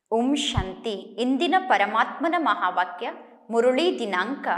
ಓಂ ಶಾಂತಿ. ಇಂದಿನ ಪರಮಾತ್ಮನ ಮಹಾವಾಕ್ಯ ಮುರುಳಿ ದಿನಾಂಕ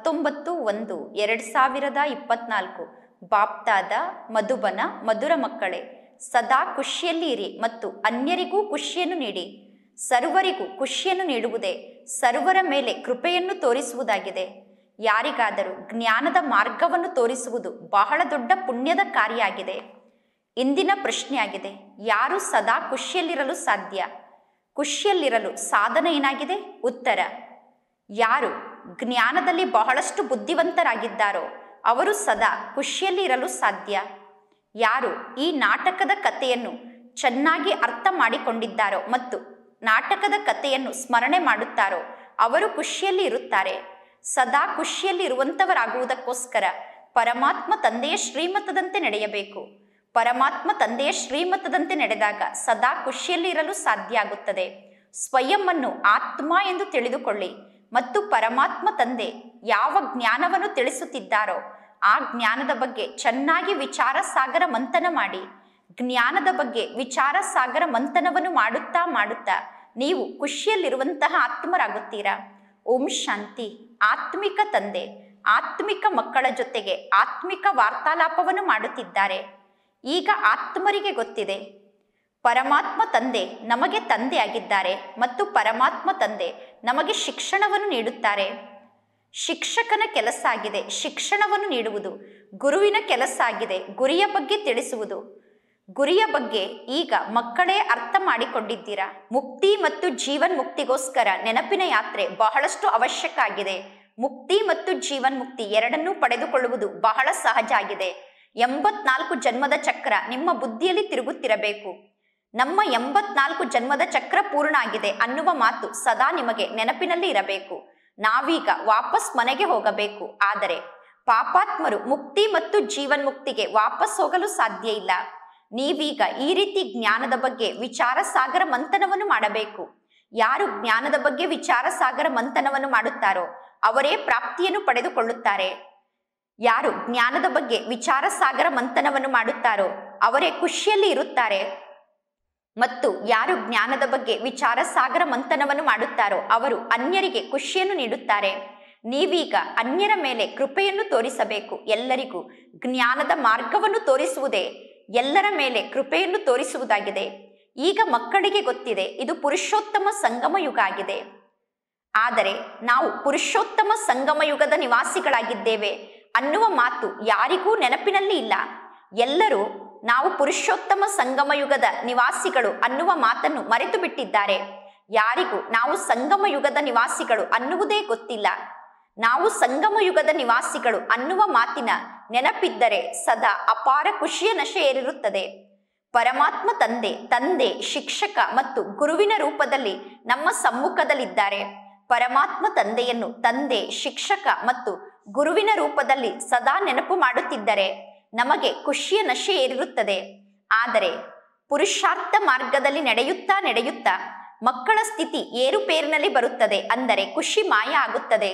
19/1/2024. ಬಾಪ್ತಾದ ಮಧುಬನ. ಮಧುರ ಮಕ್ಕಳೇ, ಸದಾ ಖುಷಿಯಲ್ಲಿ ಇರಿ ಮತ್ತು ಅನ್ಯರಿಗೂ ಖುಷಿಯನ್ನು ನೀಡಿ. ಸರ್ವರಿಗೂ ಖುಷಿಯನ್ನು ನೀಡುವುದೇ ಸರ್ವರ ಮೇಲೆ ಕೃಪೆಯನ್ನು ತೋರಿಸುವುದಾಗಿದೆ. ಯಾರಿಗಾದರೂ ಜ್ಞಾನದ ಮಾರ್ಗವನ್ನು ತೋರಿಸುವುದು ಬಹಳ ದೊಡ್ಡ ಪುಣ್ಯದ ಕಾರ್ಯ ಆಗಿದೆ. ಇಂದಿನ ಪ್ರಶ್ನೆಯಾಗಿದೆ, ಯಾರು ಸದಾ ಖುಷಿಯಲ್ಲಿರಲು ಸಾಧ್ಯ? ಖುಷಿಯಲ್ಲಿರಲು ಸಾಧನ ಏನಾಗಿದೆ? ಉತ್ತರ: ಯಾರು ಜ್ಞಾನದಲ್ಲಿ ಬಹಳಷ್ಟು ಬುದ್ಧಿವಂತರಾಗಿದ್ದಾರೋ ಅವರು ಸದಾ ಖುಷಿಯಲ್ಲಿ ಇರಲು ಸಾಧ್ಯ. ಯಾರು ಈ ನಾಟಕದ ಕಥೆಯನ್ನು ಚೆನ್ನಾಗಿ ಅರ್ಥ ಮಾಡಿಕೊಂಡಿದ್ದಾರೋ ಮತ್ತು ನಾಟಕದ ಕಥೆಯನ್ನು ಸ್ಮರಣೆ ಮಾಡುತ್ತಾರೋ ಅವರು ಖುಷಿಯಲ್ಲಿ ಇರುತ್ತಾರೆ. ಸದಾ ಖುಷಿಯಲ್ಲಿ ಇರುವಂತವರಾಗುವುದಕ್ಕೋಸ್ಕರ ಪರಮಾತ್ಮ ತಂದೆಯ ಶ್ರೀಮತದಂತೆ ನಡೆಯಬೇಕು. ಪರಮಾತ್ಮ ತಂದೆಯ ಶ್ರೀಮತದಂತೆ ನಡೆದಾಗ ಸದಾ ಖುಷಿಯಲ್ಲಿ ಇರಲು ಸಾಧ್ಯ ಆಗುತ್ತದೆ. ಸ್ವಯಂ ಅನ್ನು ಆತ್ಮ ಎಂದು ತಿಳಿದುಕೊಳ್ಳಿ ಮತ್ತು ಪರಮಾತ್ಮ ತಂದೆ ಯಾವ ಜ್ಞಾನವನ್ನು ತಿಳಿಸುತ್ತಿದ್ದಾರೋ ಆ ಜ್ಞಾನದ ಬಗ್ಗೆ ಚೆನ್ನಾಗಿ ವಿಚಾರ ಸಾಗರ ಮಂಥನ ಮಾಡಿ. ಜ್ಞಾನದ ಬಗ್ಗೆ ವಿಚಾರ ಸಾಗರ ಮಂಥನವನ್ನು ಮಾಡುತ್ತಾ ಮಾಡುತ್ತಾ ನೀವು ಖುಷಿಯಲ್ಲಿರುವಂತಹ ಆತ್ಮರಾಗುತ್ತೀರಾ. ಓಂ ಶಾಂತಿ. ಆತ್ಮಿಕ ತಂದೆ ಆತ್ಮಿಕ ಮಕ್ಕಳ ಜೊತೆಗೆ ಆತ್ಮಿಕ ವಾರ್ತಾಲಾಪವನ್ನು ಮಾಡುತ್ತಿದ್ದಾರೆ. ಈಗ ಆತ್ಮರಿಗೆ ಗೊತ್ತಿದೆ, ಪರಮಾತ್ಮ ತಂದೆ ನಮಗೆ ತಂದೆಯಾಗಿದ್ದಾರೆ ಮತ್ತು ಪರಮಾತ್ಮ ತಂದೆ ನಮಗೆ ಶಿಕ್ಷಣವನ್ನು ನೀಡುತ್ತಾರೆ. ಶಿಕ್ಷಕನ ಕೆಲಸ ಆಗಿದೆ ಶಿಕ್ಷಣವನ್ನು ನೀಡುವುದು. ಗುರುವಿನ ಕೆಲಸ ಆಗಿದೆ ಗುರಿಯ ಬಗ್ಗೆ ತಿಳಿಸುವುದು. ಗುರಿಯ ಬಗ್ಗೆ ಈಗ ಮಕ್ಕಳೇ ಅರ್ಥ ಮಾಡಿಕೊಂಡಿದ್ದೀರಾ. ಮುಕ್ತಿ ಮತ್ತು ಜೀವನ್ ಮುಕ್ತಿಗೋಸ್ಕರ ನೆನಪಿನ ಯಾತ್ರೆ ಬಹಳಷ್ಟು ಅವಶ್ಯಕ ಆಗಿದೆ. ಮುಕ್ತಿ ಮತ್ತು ಜೀವನ್ ಮುಕ್ತಿ ಎರಡನ್ನೂ ಪಡೆದುಕೊಳ್ಳುವುದು ಬಹಳ ಸಹಜ ಆಗಿದೆ. 84 ಜನ್ಮದ ಚಕ್ರ ನಿಮ್ಮ ಬುದ್ಧಿಯಲ್ಲಿ ತಿರುಗುತ್ತಿರಬೇಕು. ನಮ್ಮ 84 ಜನ್ಮದ ಚಕ್ರ ಪೂರ್ಣ ಆಗಿದೆ ಅನ್ನುವ ಮಾತು ಸದಾ ನಿಮಗೆ ನೆನಪಿನಲ್ಲಿ ಇರಬೇಕು. ನಾವೀಗ ವಾಪಸ್ ಮನೆಗೆ ಹೋಗಬೇಕು. ಆದರೆ ಪಾಪಾತ್ಮರು ಮುಕ್ತಿ ಮತ್ತು ಜೀವನ್ ಮುಕ್ತಿಗೆ ವಾಪಸ್ ಹೋಗಲು ಸಾಧ್ಯ ಇಲ್ಲ. ನೀವೀಗ ಈ ರೀತಿ ಜ್ಞಾನದ ಬಗ್ಗೆ ವಿಚಾರ ಸಾಗರ ಮಂಥನವನ್ನು ಮಾಡಬೇಕು. ಯಾರು ಜ್ಞಾನದ ಬಗ್ಗೆ ವಿಚಾರ ಸಾಗರ ಮಂಥನವನ್ನು ಮಾಡುತ್ತಾರೋ ಅವರೇ ಪ್ರಾಪ್ತಿಯನ್ನು ಪಡೆದುಕೊಳ್ಳುತ್ತಾರೆ. ಯಾರು ಜ್ಞಾನದ ಬಗ್ಗೆ ವಿಚಾರ ಸಾಗರ ಮಂಥನವನ್ನು ಮಾಡುತ್ತಾರೋ ಅವರೇ ಖುಷಿಯಲ್ಲಿ ಇರುತ್ತಾರೆ. ಮತ್ತು ಯಾರು ಜ್ಞಾನದ ಬಗ್ಗೆ ವಿಚಾರ ಸಾಗರ ಮಂಥನವನ್ನು ಮಾಡುತ್ತಾರೋ ಅವರು ಅನ್ಯರಿಗೆ ಖುಷಿಯನ್ನು ನೀಡುತ್ತಾರೆ. ನೀವೀಗ ಅನ್ಯರ ಮೇಲೆ ಕೃಪೆಯನ್ನು ತೋರಿಸಬೇಕು. ಎಲ್ಲರಿಗೂ ಜ್ಞಾನದ ಮಾರ್ಗವನ್ನು ತೋರಿಸುವುದೇ ಎಲ್ಲರ ಮೇಲೆ ಕೃಪೆಯನ್ನು ತೋರಿಸುವುದಾಗಿದೆ. ಈಗ ಮಕ್ಕಳಿಗೆ ಗೊತ್ತಿದೆ, ಇದು ಪುರುಷೋತ್ತಮ ಸಂಗಮ ಯುಗ ಆಗಿದೆ. ಆದರೆ ನಾವು ಪುರುಷೋತ್ತಮ ಸಂಗಮ ಯುಗದ ನಿವಾಸಿಗಳಾಗಿದ್ದೇವೆ ಅನ್ನುವ ಮಾತು ಯಾರಿಗೂ ನೆನಪಿನಲ್ಲಿ ಇಲ್ಲ. ಎಲ್ಲರೂ ನಾವು ಪುರುಷೋತ್ತಮ ಸಂಗಮ ಯುಗದ ನಿವಾಸಿಗಳು ಅನ್ನುವ ಮಾತನ್ನು ಮರೆತು ಬಿಟ್ಟಿದ್ದಾರೆ. ಯಾರಿಗೂ ನಾವು ಸಂಗಮ ಯುಗದ ನಿವಾಸಿಗಳು ಅನ್ನುವುದೇ ಗೊತ್ತಿಲ್ಲ. ನಾವು ಸಂಗಮ ಯುಗದ ನಿವಾಸಿಗಳು ಅನ್ನುವ ಮಾತಿನ ನೆನಪಿದ್ದರೆ ಸದಾ ಅಪಾರ ಖುಷಿಯ ನಶೆ ಏರಿರುತ್ತದೆ. ಪರಮಾತ್ಮ ತಂದೆ ಶಿಕ್ಷಕ ಮತ್ತು ಗುರುವಿನ ರೂಪದಲ್ಲಿ ನಮ್ಮ ಸಮ್ಮುಖದಲ್ಲಿದ್ದಾರೆ. ಪರಮಾತ್ಮ ತಂದೆಯನ್ನು ತಂದೆ ಶಿಕ್ಷಕ ಮತ್ತು ಗುರುವಿನ ರೂಪದಲ್ಲಿ ಸದಾ ನೆನಪು ಮಾಡುತ್ತಿದ್ದರೆ ನಮಗೆ ಖುಷಿಯ ನಶೆ ಏರಿರುತ್ತದೆ. ಆದರೆ ಪುರುಷಾರ್ಥ ಮಾರ್ಗದಲ್ಲಿ ನಡೆಯುತ್ತಾ ಮಕ್ಕಳ ಸ್ಥಿತಿ ಏರುಪೇರಿನಲ್ಲಿ ಬರುತ್ತದೆ. ಅಂದರೆ ಖುಷಿ ಮಾಯ ಆಗುತ್ತದೆ.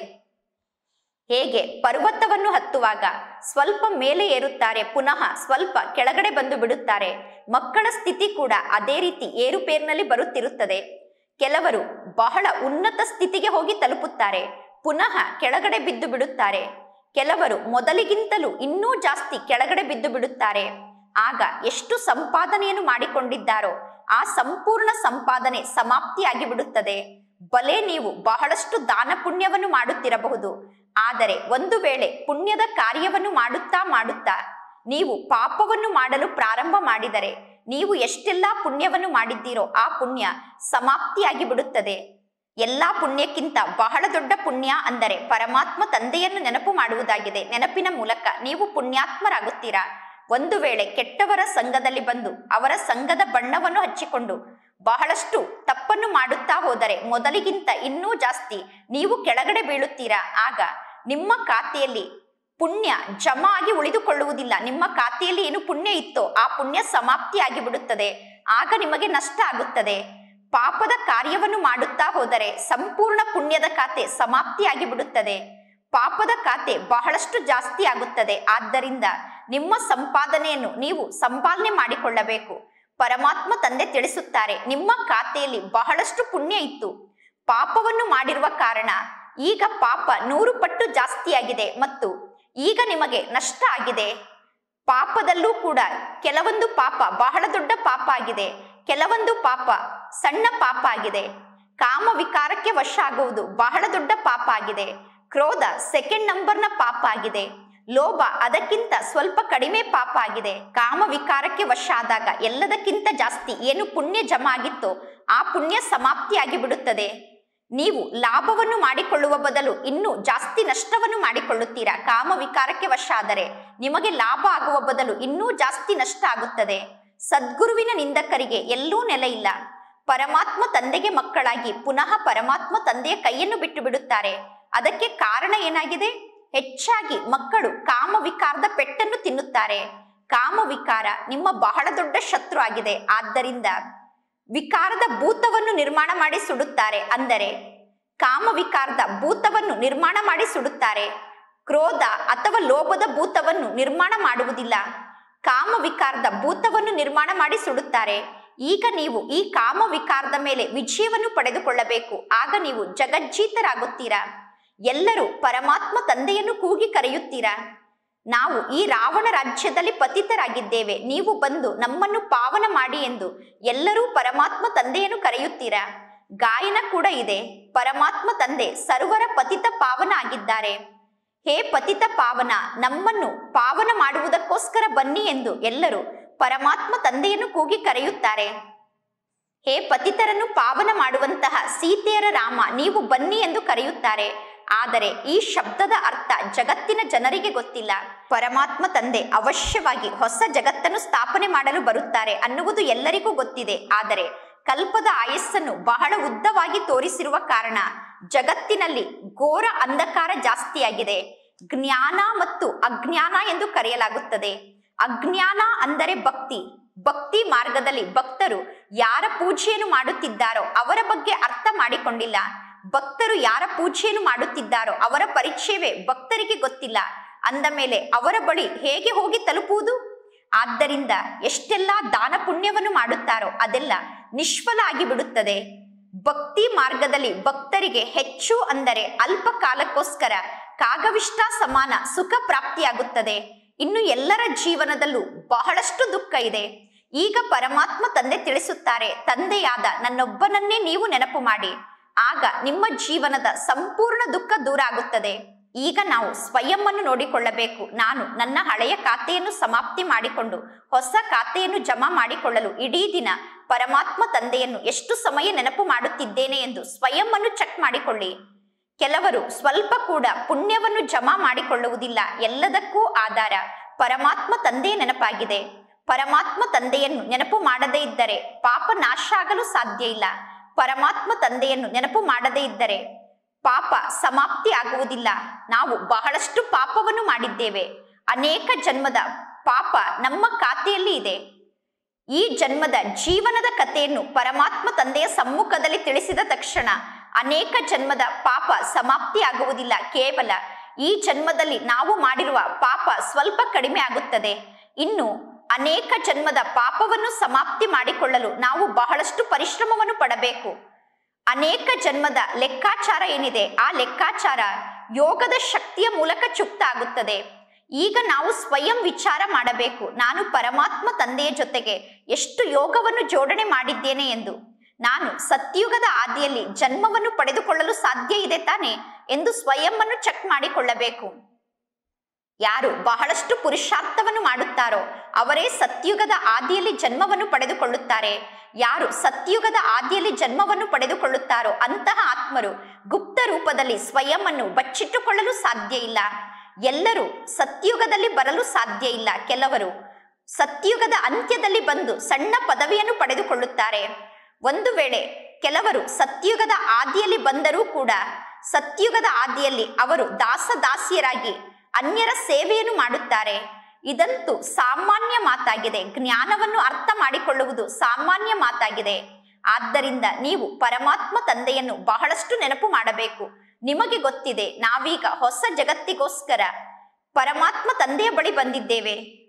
ಹೇಗೆ ಪರ್ವತವನ್ನು ಹತ್ತುವಾಗ ಸ್ವಲ್ಪ ಮೇಲೆ ಏರುತ್ತಾರೆ, ಪುನಃ ಸ್ವಲ್ಪ ಕೆಳಗಡೆ ಬಂದು ಬಿಡುತ್ತಾರೆ. ಮಕ್ಕಳ ಸ್ಥಿತಿ ಕೂಡ ಅದೇ ರೀತಿ ಏರುಪೇರಿನಲ್ಲಿ ಬರುತ್ತಿರುತ್ತದೆ. ಕೆಲವರು ಬಹಳ ಉನ್ನತ ಸ್ಥಿತಿಗೆ ಹೋಗಿ ತಲುಪುತ್ತಾರೆ, ಪುನಃ ಕೆಳಗಡೆ ಬಿದ್ದು ಬಿಡುತ್ತಾರೆ. ಕೆಲವರು ಮೊದಲಿಗಿಂತಲೂ ಇನ್ನೂ ಜಾಸ್ತಿ ಕೆಳಗಡೆ ಬಿದ್ದು ಬಿಡುತ್ತಾರೆ. ಆಗ ಎಷ್ಟು ಸಂಪಾದನೆಯನ್ನು ಮಾಡಿಕೊಂಡಿದ್ದಾರೋ ಆ ಸಂಪೂರ್ಣ ಸಂಪಾದನೆ ಸಮಾಪ್ತಿಯಾಗಿ ಬಿಡುತ್ತದೆ. ಬಲೆ ನೀವು ಬಹಳಷ್ಟು ದಾನ ಪುಣ್ಯವನ್ನು ಮಾಡುತ್ತಿರಬಹುದು. ಆದರೆ ಒಂದು ವೇಳೆ ಪುಣ್ಯದ ಕಾರ್ಯವನ್ನು ಮಾಡುತ್ತಾ ನೀವು ಪಾಪವನ್ನು ಮಾಡಲು ಪ್ರಾರಂಭ ಮಾಡಿದರೆ ನೀವು ಎಷ್ಟೆಲ್ಲ ಪುಣ್ಯವನ್ನು ಮಾಡಿದ್ದೀರೋ ಆ ಪುಣ್ಯ ಸಮಾಪ್ತಿಯಾಗಿ ಬಿಡುತ್ತದೆ. ಎಲ್ಲಾ ಪುಣ್ಯಕ್ಕಿಂತ ಬಹಳ ದೊಡ್ಡ ಪುಣ್ಯ ಅಂದರೆ ಪರಮಾತ್ಮ ತಂದೆಯನ್ನು ನೆನಪು ಮಾಡುವುದಾಗಿದೆ. ನೆನಪಿನ ಮೂಲಕ ನೀವು ಪುಣ್ಯಾತ್ಮರಾಗುತ್ತೀರಾ. ಒಂದು ವೇಳೆ ಕೆಟ್ಟವರ ಸಂಘದಲ್ಲಿ ಬಂದು ಅವರ ಸಂಘದ ಬಣ್ಣವನ್ನು ಹಚ್ಚಿಕೊಂಡು ಬಹಳಷ್ಟು ತಪ್ಪನ್ನು ಮಾಡುತ್ತಾ ಹೋದರೆ ಮೊದಲಿಗಿಂತ ಇನ್ನೂ ಜಾಸ್ತಿ ನೀವು ಕೆಳಗಡೆ ಬೀಳುತ್ತೀರಾ. ಆಗ ನಿಮ್ಮ ಖಾತೆಯಲ್ಲಿ ಪುಣ್ಯ ಜಮಾ ಆಗಿ ಉಳಿದುಕೊಳ್ಳುವುದಿಲ್ಲ. ನಿಮ್ಮ ಖಾತೆಯಲ್ಲಿ ಏನು ಪುಣ್ಯ ಇತ್ತೋ ಆ ಪುಣ್ಯ ಸಮಾಪ್ತಿಯಾಗಿ ಬಿಡುತ್ತದೆ. ಆಗ ನಿಮಗೆ ನಷ್ಟ ಆಗುತ್ತದೆ. ಪಾಪದ ಕಾರ್ಯವನ್ನು ಮಾಡುತ್ತಾ ಹೋದರೆ ಸಂಪೂರ್ಣ ಪುಣ್ಯದ ಖಾತೆ ಸಮಾಪ್ತಿಯಾಗಿ ಬಿಡುತ್ತದೆ. ಪಾಪದ ಖಾತೆ ಬಹಳಷ್ಟು ಜಾಸ್ತಿ ಆಗುತ್ತದೆ. ಆದ್ದರಿಂದ ನಿಮ್ಮ ಸಂಪಾದನೆಯನ್ನು ನೀವು ಸಂಪಾದನೆ ಮಾಡಿಕೊಳ್ಳಬೇಕು. ಪರಮಾತ್ಮ ತಂದೆ ತಿಳಿಸುತ್ತಾರೆ, ನಿಮ್ಮ ಖಾತೆಯಲ್ಲಿ ಬಹಳಷ್ಟು ಪುಣ್ಯ ಇತ್ತು. ಪಾಪವನ್ನು ಮಾಡಿರುವ ಕಾರಣ ಈಗ ಪಾಪ 100 ಪಟ್ಟು ಜಾಸ್ತಿಯಾಗಿದೆ ಮತ್ತು ಈಗ ನಿಮಗೆ ನಷ್ಟ ಆಗಿದೆ. ಪಾಪದಲ್ಲೂ ಕೂಡ ಕೆಲವೊಂದು ಪಾಪ ಬಹಳ ದೊಡ್ಡ ಪಾಪ ಆಗಿದೆ, ಕೆಲವೊಂದು ಪಾಪ ಸಣ್ಣ ಪಾಪ ಆಗಿದೆ. ಕಾಮ ವಿಕಾರಕ್ಕೆ ವಶ ಆಗುವುದು ಬಹಳ ದೊಡ್ಡ ಪಾಪ ಆಗಿದೆ. ಕ್ರೋಧ ಸೆಕೆಂಡ್ ನಂಬರ್ನ ಪಾಪ ಆಗಿದೆ. ಲೋಭ ಅದಕ್ಕಿಂತ ಸ್ವಲ್ಪ ಕಡಿಮೆ ಪಾಪ ಆಗಿದೆ. ಕಾಮ ವಿಕಾರಕ್ಕೆ ವಶ ಆದಾಗ ಎಲ್ಲದಕ್ಕಿಂತ ಜಾಸ್ತಿ ಏನು ಪುಣ್ಯ ಜಮಾ ಆಗಿತ್ತೋ ಆ ಪುಣ್ಯ ಸಮಾಪ್ತಿಯಾಗಿ ಬಿಡುತ್ತದೆ. ನೀವು ಲಾಭವನ್ನು ಮಾಡಿಕೊಳ್ಳುವ ಬದಲು ಇನ್ನೂ ಜಾಸ್ತಿ ನಷ್ಟವನ್ನು ಮಾಡಿಕೊಳ್ಳುತ್ತೀರಾ. ಕಾಮ ವಿಕಾರಕ್ಕೆ ವಶ ಆದರೆ ನಿಮಗೆ ಲಾಭ ಆಗುವ ಬದಲು ಇನ್ನೂ ಜಾಸ್ತಿ ನಷ್ಟ ಆಗುತ್ತದೆ. ಸದ್ಗುರುವಿನ ನಿಂದಕರಿಗೆ ಎಲ್ಲೂ ನೆಲೆ ಇಲ್ಲ. ಪರಮಾತ್ಮ ತಂದೆಗೆ ಮಕ್ಕಳಾಗಿ ಪುನಃ ಪರಮಾತ್ಮ ತಂದೆಯ ಕೈಯನ್ನು ಬಿಟ್ಟು ಬಿಡುತ್ತಾರೆ. ಅದಕ್ಕೆ ಕಾರಣ ಏನಾಗಿದೆ? ಹೆಚ್ಚಾಗಿ ಮಕ್ಕಳು ಕಾಮ ವಿಕಾರದ ಪೆಟ್ಟನ್ನು ತಿನ್ನುತ್ತಾರೆ. ಕಾಮ ವಿಕಾರ ನಿಮ್ಮ ಬಹಳ ದೊಡ್ಡ ಶತ್ರು ಆಗಿದೆ. ಆದ್ದರಿಂದ ವಿಕಾರದ ಭೂತವನ್ನು ನಿರ್ಮಾಣ ಮಾಡಿ ಸುಡುತ್ತಾರೆ. ಅಂದರೆ ಕಾಮ ವಿಕಾರದ ಭೂತವನ್ನು ನಿರ್ಮಾಣ ಮಾಡಿ ಸುಡುತ್ತಾರೆ. ಕ್ರೋಧ ಅಥವಾ ಲೋಭದ ಭೂತವನ್ನು ನಿರ್ಮಾಣ ಮಾಡುವುದಿಲ್ಲ. ಕಾಮ ವಿಕಾರದ ಭೂತವನ್ನು ನಿರ್ಮಾಣ ಮಾಡಿ ಸುಡುತ್ತಾರೆ. ಈಗ ನೀವು ಈ ಕಾಮ ವಿಕಾರದ ಮೇಲೆ ವಿಜಯವನ್ನು ಪಡೆದುಕೊಳ್ಳಬೇಕು. ಆಗ ನೀವು ಜಗಜ್ಜೀತರಾಗುತ್ತೀರಾ. ಎಲ್ಲರೂ ಪರಮಾತ್ಮ ತಂದೆಯನ್ನು ಕೂಗಿ ಕರೆಯುತ್ತೀರಾ. ನಾವು ಈ ರಾವಣ ರಾಜ್ಯದಲ್ಲಿ ಪತಿತರಾಗಿದ್ದೇವೆ, ನೀವು ಬಂದು ನಮ್ಮನ್ನು ಪಾವನ ಮಾಡಿ ಎಂದು ಎಲ್ಲರೂ ಪರಮಾತ್ಮ ತಂದೆಯನ್ನು ಕರೆಯುತ್ತೀರಾ. ಗಾಯನ ಕೂಡ ಇದೆ, ಪರಮಾತ್ಮ ತಂದೆ ಸರ್ವರ ಪತಿತ ಪಾವನ ಆಗಿದ್ದಾರೆ. ಹೇ ಪತಿತ ಪಾವನ, ನಮ್ಮನ್ನು ಪಾವನ ಮಾಡುವುದಕ್ಕೋಸ್ಕರ ಬನ್ನಿ ಎಂದು ಎಲ್ಲರೂ ಪರಮಾತ್ಮ ತಂದೆಯನ್ನು ಕೂಗಿ ಕರೆಯುತ್ತಾರೆ. ಹೇ ಪತಿತರನ್ನು ಪಾವನ ಮಾಡುವಂತಹ ಸೀತೆಯರ ರಾಮ, ನೀವು ಬನ್ನಿ ಎಂದು ಕರೆಯುತ್ತಾರೆ. ಆದರೆ ಈ ಶಬ್ದದ ಅರ್ಥ ಜಗತ್ತಿನ ಜನರಿಗೆ ಗೊತ್ತಿಲ್ಲ. ಪರಮಾತ್ಮ ತಂದೆ ಅವಶ್ಯವಾಗಿ ಹೊಸ ಜಗತ್ತನ್ನು ಸ್ಥಾಪನೆ ಮಾಡಲು ಬರುತ್ತಾರೆ ಅನ್ನುವುದು ಎಲ್ಲರಿಗೂ ಗೊತ್ತಿದೆ. ಆದರೆ ಕಲ್ಪದ ಆಯಸ್ಸನ್ನು ಬಹಳ ಉದ್ದವಾಗಿ ತೋರಿಸಿರುವ ಕಾರಣ ಜಗತ್ತಿನಲ್ಲಿ ಘೋರ ಅಂಧಕಾರ ಜಾಸ್ತಿಯಾಗಿದೆ. ಜ್ಞಾನ ಮತ್ತು ಅಜ್ಞಾನ ಎಂದು ಕರೆಯಲಾಗುತ್ತದೆ. ಅಜ್ಞಾನ ಅಂದರೆ ಭಕ್ತಿ. ಭಕ್ತಿ ಮಾರ್ಗದಲ್ಲಿ ಭಕ್ತರು ಯಾರ ಪೂಜೆಯನ್ನು ಮಾಡುತ್ತಿದ್ದಾರೋ ಅವರ ಬಗ್ಗೆ ಅರ್ಥ ಮಾಡಿಕೊಂಡಿಲ್ಲ. ಭಕ್ತರು ಯಾರ ಪೂಜೆಯನ್ನು ಮಾಡುತ್ತಿದ್ದಾರೋ ಅವರ ಪರಿಚಯವೇ ಭಕ್ತರಿಗೆ ಗೊತ್ತಿಲ್ಲ. ಅಂದ ಮೇಲೆ ಅವರ ಬಳಿ ಹೇಗೆ ಹೋಗಿ ತಲುಪುವುದು? ಆದ್ದರಿಂದ ಎಷ್ಟೆಲ್ಲಾ ದಾನ ಪುಣ್ಯವನ್ನು ಮಾಡುತ್ತಾರೋ ಅದೆಲ್ಲ ನಿಷ್ಫಲ ಆಗಿ ಬಿಡುತ್ತದೆ. ಭಕ್ತಿ ಮಾರ್ಗದಲ್ಲಿ ಭಕ್ತರಿಗೆ ಹೆಚ್ಚು ಅಂದರೆ ಅಲ್ಪ ಕಾಲಕ್ಕೋಸ್ಕರ ಕಾಗವಿಷ್ಟ ಸಮಾನ ಸುಖ ಪ್ರಾಪ್ತಿಯಾಗುತ್ತದೆ. ಇನ್ನು ಎಲ್ಲರ ಜೀವನದಲ್ಲೂ ಬಹಳಷ್ಟು ದುಃಖ ಇದೆ. ಈಗ ಪರಮಾತ್ಮ ತಂದೆ ತಿಳಿಸುತ್ತಾರೆ, ತಂದೆಯಾದ ನನ್ನೊಬ್ಬನನ್ನೇ ನೀವು ನೆನಪು ಮಾಡಿ, ಆಗ ನಿಮ್ಮ ಜೀವನದ ಸಂಪೂರ್ಣ ದುಃಖ ದೂರ ಆಗುತ್ತದೆ. ಈಗ ನಾವು ಸ್ವಯಂ ಅನ್ನು ನೋಡಿಕೊಳ್ಳಬೇಕು. ನಾನು ನನ್ನ ಹಳೆಯ ಖಾತೆಯನ್ನು ಸಮಾಪ್ತಿ ಮಾಡಿಕೊಂಡು ಹೊಸ ಖಾತೆಯನ್ನು ಜಮಾ ಮಾಡಿಕೊಳ್ಳಲು ಇಡೀ ದಿನ ಪರಮಾತ್ಮ ತಂದೆಯನ್ನು ಎಷ್ಟು ಸಮಯ ನೆನಪು ಮಾಡುತ್ತಿದ್ದೇನೆ ಎಂದು ಸ್ವಯಂ ಅನ್ನು ಚೆಕ್ ಮಾಡಿಕೊಳ್ಳಿ. ಕೆಲವರು ಸ್ವಲ್ಪ ಕೂಡ ಪುಣ್ಯವನ್ನು ಜಮಾ ಮಾಡಿಕೊಳ್ಳುವುದಿಲ್ಲ. ಎಲ್ಲದಕ್ಕೂ ಆಧಾರ ಪರಮಾತ್ಮ ತಂದೆಯ ನೆನಪಾಗಿದೆ. ಪರಮಾತ್ಮ ತಂದೆಯನ್ನು ನೆನಪು ಮಾಡದೇ ಇದ್ದರೆ ಪಾಪ ನಾಶ ಆಗಲು ಸಾಧ್ಯ ಇಲ್ಲ. ಪರಮಾತ್ಮ ತಂದೆಯನ್ನು ನೆನಪು ಮಾಡದೇ ಇದ್ದರೆ ಪಾಪ ಸಮಾಪ್ತಿ ಆಗುವುದಿಲ್ಲ. ನಾವು ಬಹಳಷ್ಟು ಪಾಪವನ್ನು ಮಾಡಿದ್ದೇವೆ. ಅನೇಕ ಜನ್ಮದ ಪಾಪ ನಮ್ಮ ಖಾತೆಯಲ್ಲಿ ಇದೆ. ಈ ಜನ್ಮದ ಜೀವನದ ಕಥೆಯನ್ನು ಪರಮಾತ್ಮ ತಂದೆಯ ಸಮ್ಮುಖದಲ್ಲಿ ತಿಳಿಸಿದ ತಕ್ಷಣ ಅನೇಕ ಜನ್ಮದ ಪಾಪ ಸಮಾಪ್ತಿ ಆಗುವುದಿಲ್ಲ. ಕೇವಲ ಈ ಜನ್ಮದಲ್ಲಿ ನಾವು ಮಾಡಿರುವ ಪಾಪ ಸ್ವಲ್ಪ ಕಡಿಮೆ ಆಗುತ್ತದೆ. ಇನ್ನು ಅನೇಕ ಜನ್ಮದ ಪಾಪವನ್ನು ಸಮಾಪ್ತಿ ಮಾಡಿಕೊಳ್ಳಲು ನಾವು ಬಹಳಷ್ಟು ಪರಿಶ್ರಮವನ್ನು ಪಡಬೇಕು. ಅನೇಕ ಜನ್ಮದ ಲೆಕ್ಕಾಚಾರ ಏನಿದೆ ಆ ಲೆಕ್ಕಾಚಾರ ಯೋಗದ ಶಕ್ತಿಯ ಮೂಲಕ ಚುಕ್ತ ಆಗುತ್ತದೆ. ಈಗ ನಾವು ಸ್ವಯಂ ವಿಚಾರ ಮಾಡಬೇಕು, ನಾನು ಪರಮಾತ್ಮ ತಂದೆಯ ಜೊತೆಗೆ ಎಷ್ಟು ಯೋಗವನ್ನು ಜೋಡಣೆ ಮಾಡಿದ್ದೇನೆ ಎಂದು. ನಾನು ಸತ್ಯುಗದ ಆದಿಯಲ್ಲಿ ಜನ್ಮವನ್ನು ಪಡೆದುಕೊಳ್ಳಲು ಸಾಧ್ಯ ಇದೆ ತಾನೆ ಎಂದು ಸ್ವಯಂ ಅನ್ನು ಚೆಕ್ ಮಾಡಿಕೊಳ್ಳಬೇಕು. ಯಾರು ಬಹಳಷ್ಟು ಪುರುಷಾರ್ಥವನ್ನು ಮಾಡುತ್ತಾರೋ ಅವರೇ ಸತ್ಯುಗದ ಆದಿಯಲ್ಲಿ ಜನ್ಮವನ್ನು ಪಡೆದುಕೊಳ್ಳುತ್ತಾರೆ. ಯಾರು ಸತ್ಯುಗದ ಆದಿಯಲ್ಲಿ ಜನ್ಮವನ್ನು ಪಡೆದುಕೊಳ್ಳುತ್ತಾರೋ ಅಂತಹ ಆತ್ಮರು ಗುಪ್ತ ರೂಪದಲ್ಲಿ ಸ್ವಯಂ ಅನ್ನು ಬಚ್ಚಿಟ್ಟುಕೊಳ್ಳಲು ಸಾಧ್ಯ ಇಲ್ಲ. ಎಲ್ಲರೂ ಸತ್ಯುಗದಲ್ಲಿ ಬರಲು ಸಾಧ್ಯ ಇಲ್ಲ. ಕೆಲವರು ಸತ್ಯುಗದ ಅಂತ್ಯದಲ್ಲಿ ಬಂದು ಸಣ್ಣ ಪದವಿಯನ್ನು ಪಡೆದುಕೊಳ್ಳುತ್ತಾರೆ. ಒಂದು ವೇಳೆ ಕೆಲವರು ಸತ್ಯುಗದ ಆದಿಯಲ್ಲಿ ಬಂದರೂ ಕೂಡ ಸತ್ಯುಗದ ಆದಿಯಲ್ಲಿ ಅವರು ದಾಸದಾಸಿಯರಾಗಿ ಅನ್ಯರ ಸೇವೆಯನ್ನು ಮಾಡುತ್ತಾರೆ. ಇದಂತೂ ಸಾಮಾನ್ಯ ಮಾತಾಗಿದೆ. ಜ್ಞಾನವನ್ನು ಅರ್ಥ ಮಾಡಿಕೊಳ್ಳುವುದು ಸಾಮಾನ್ಯ ಮಾತಾಗಿದೆ. ಆದ್ದರಿಂದ ನೀವು ಪರಮಾತ್ಮ ತಂದೆಯನ್ನು ಬಹಳಷ್ಟು ನೆನಪು ಮಾಡಬೇಕು. ನಿಮಗೆ ಗೊತ್ತಿದೆ, ನಾವೀಗ ಹೊಸ ಜಗತ್ತಿಗೋಸ್ಕರ ಪರಮಾತ್ಮ ತಂದೆಯ ಬಳಿ ಬಂದಿದ್ದೇವೆ.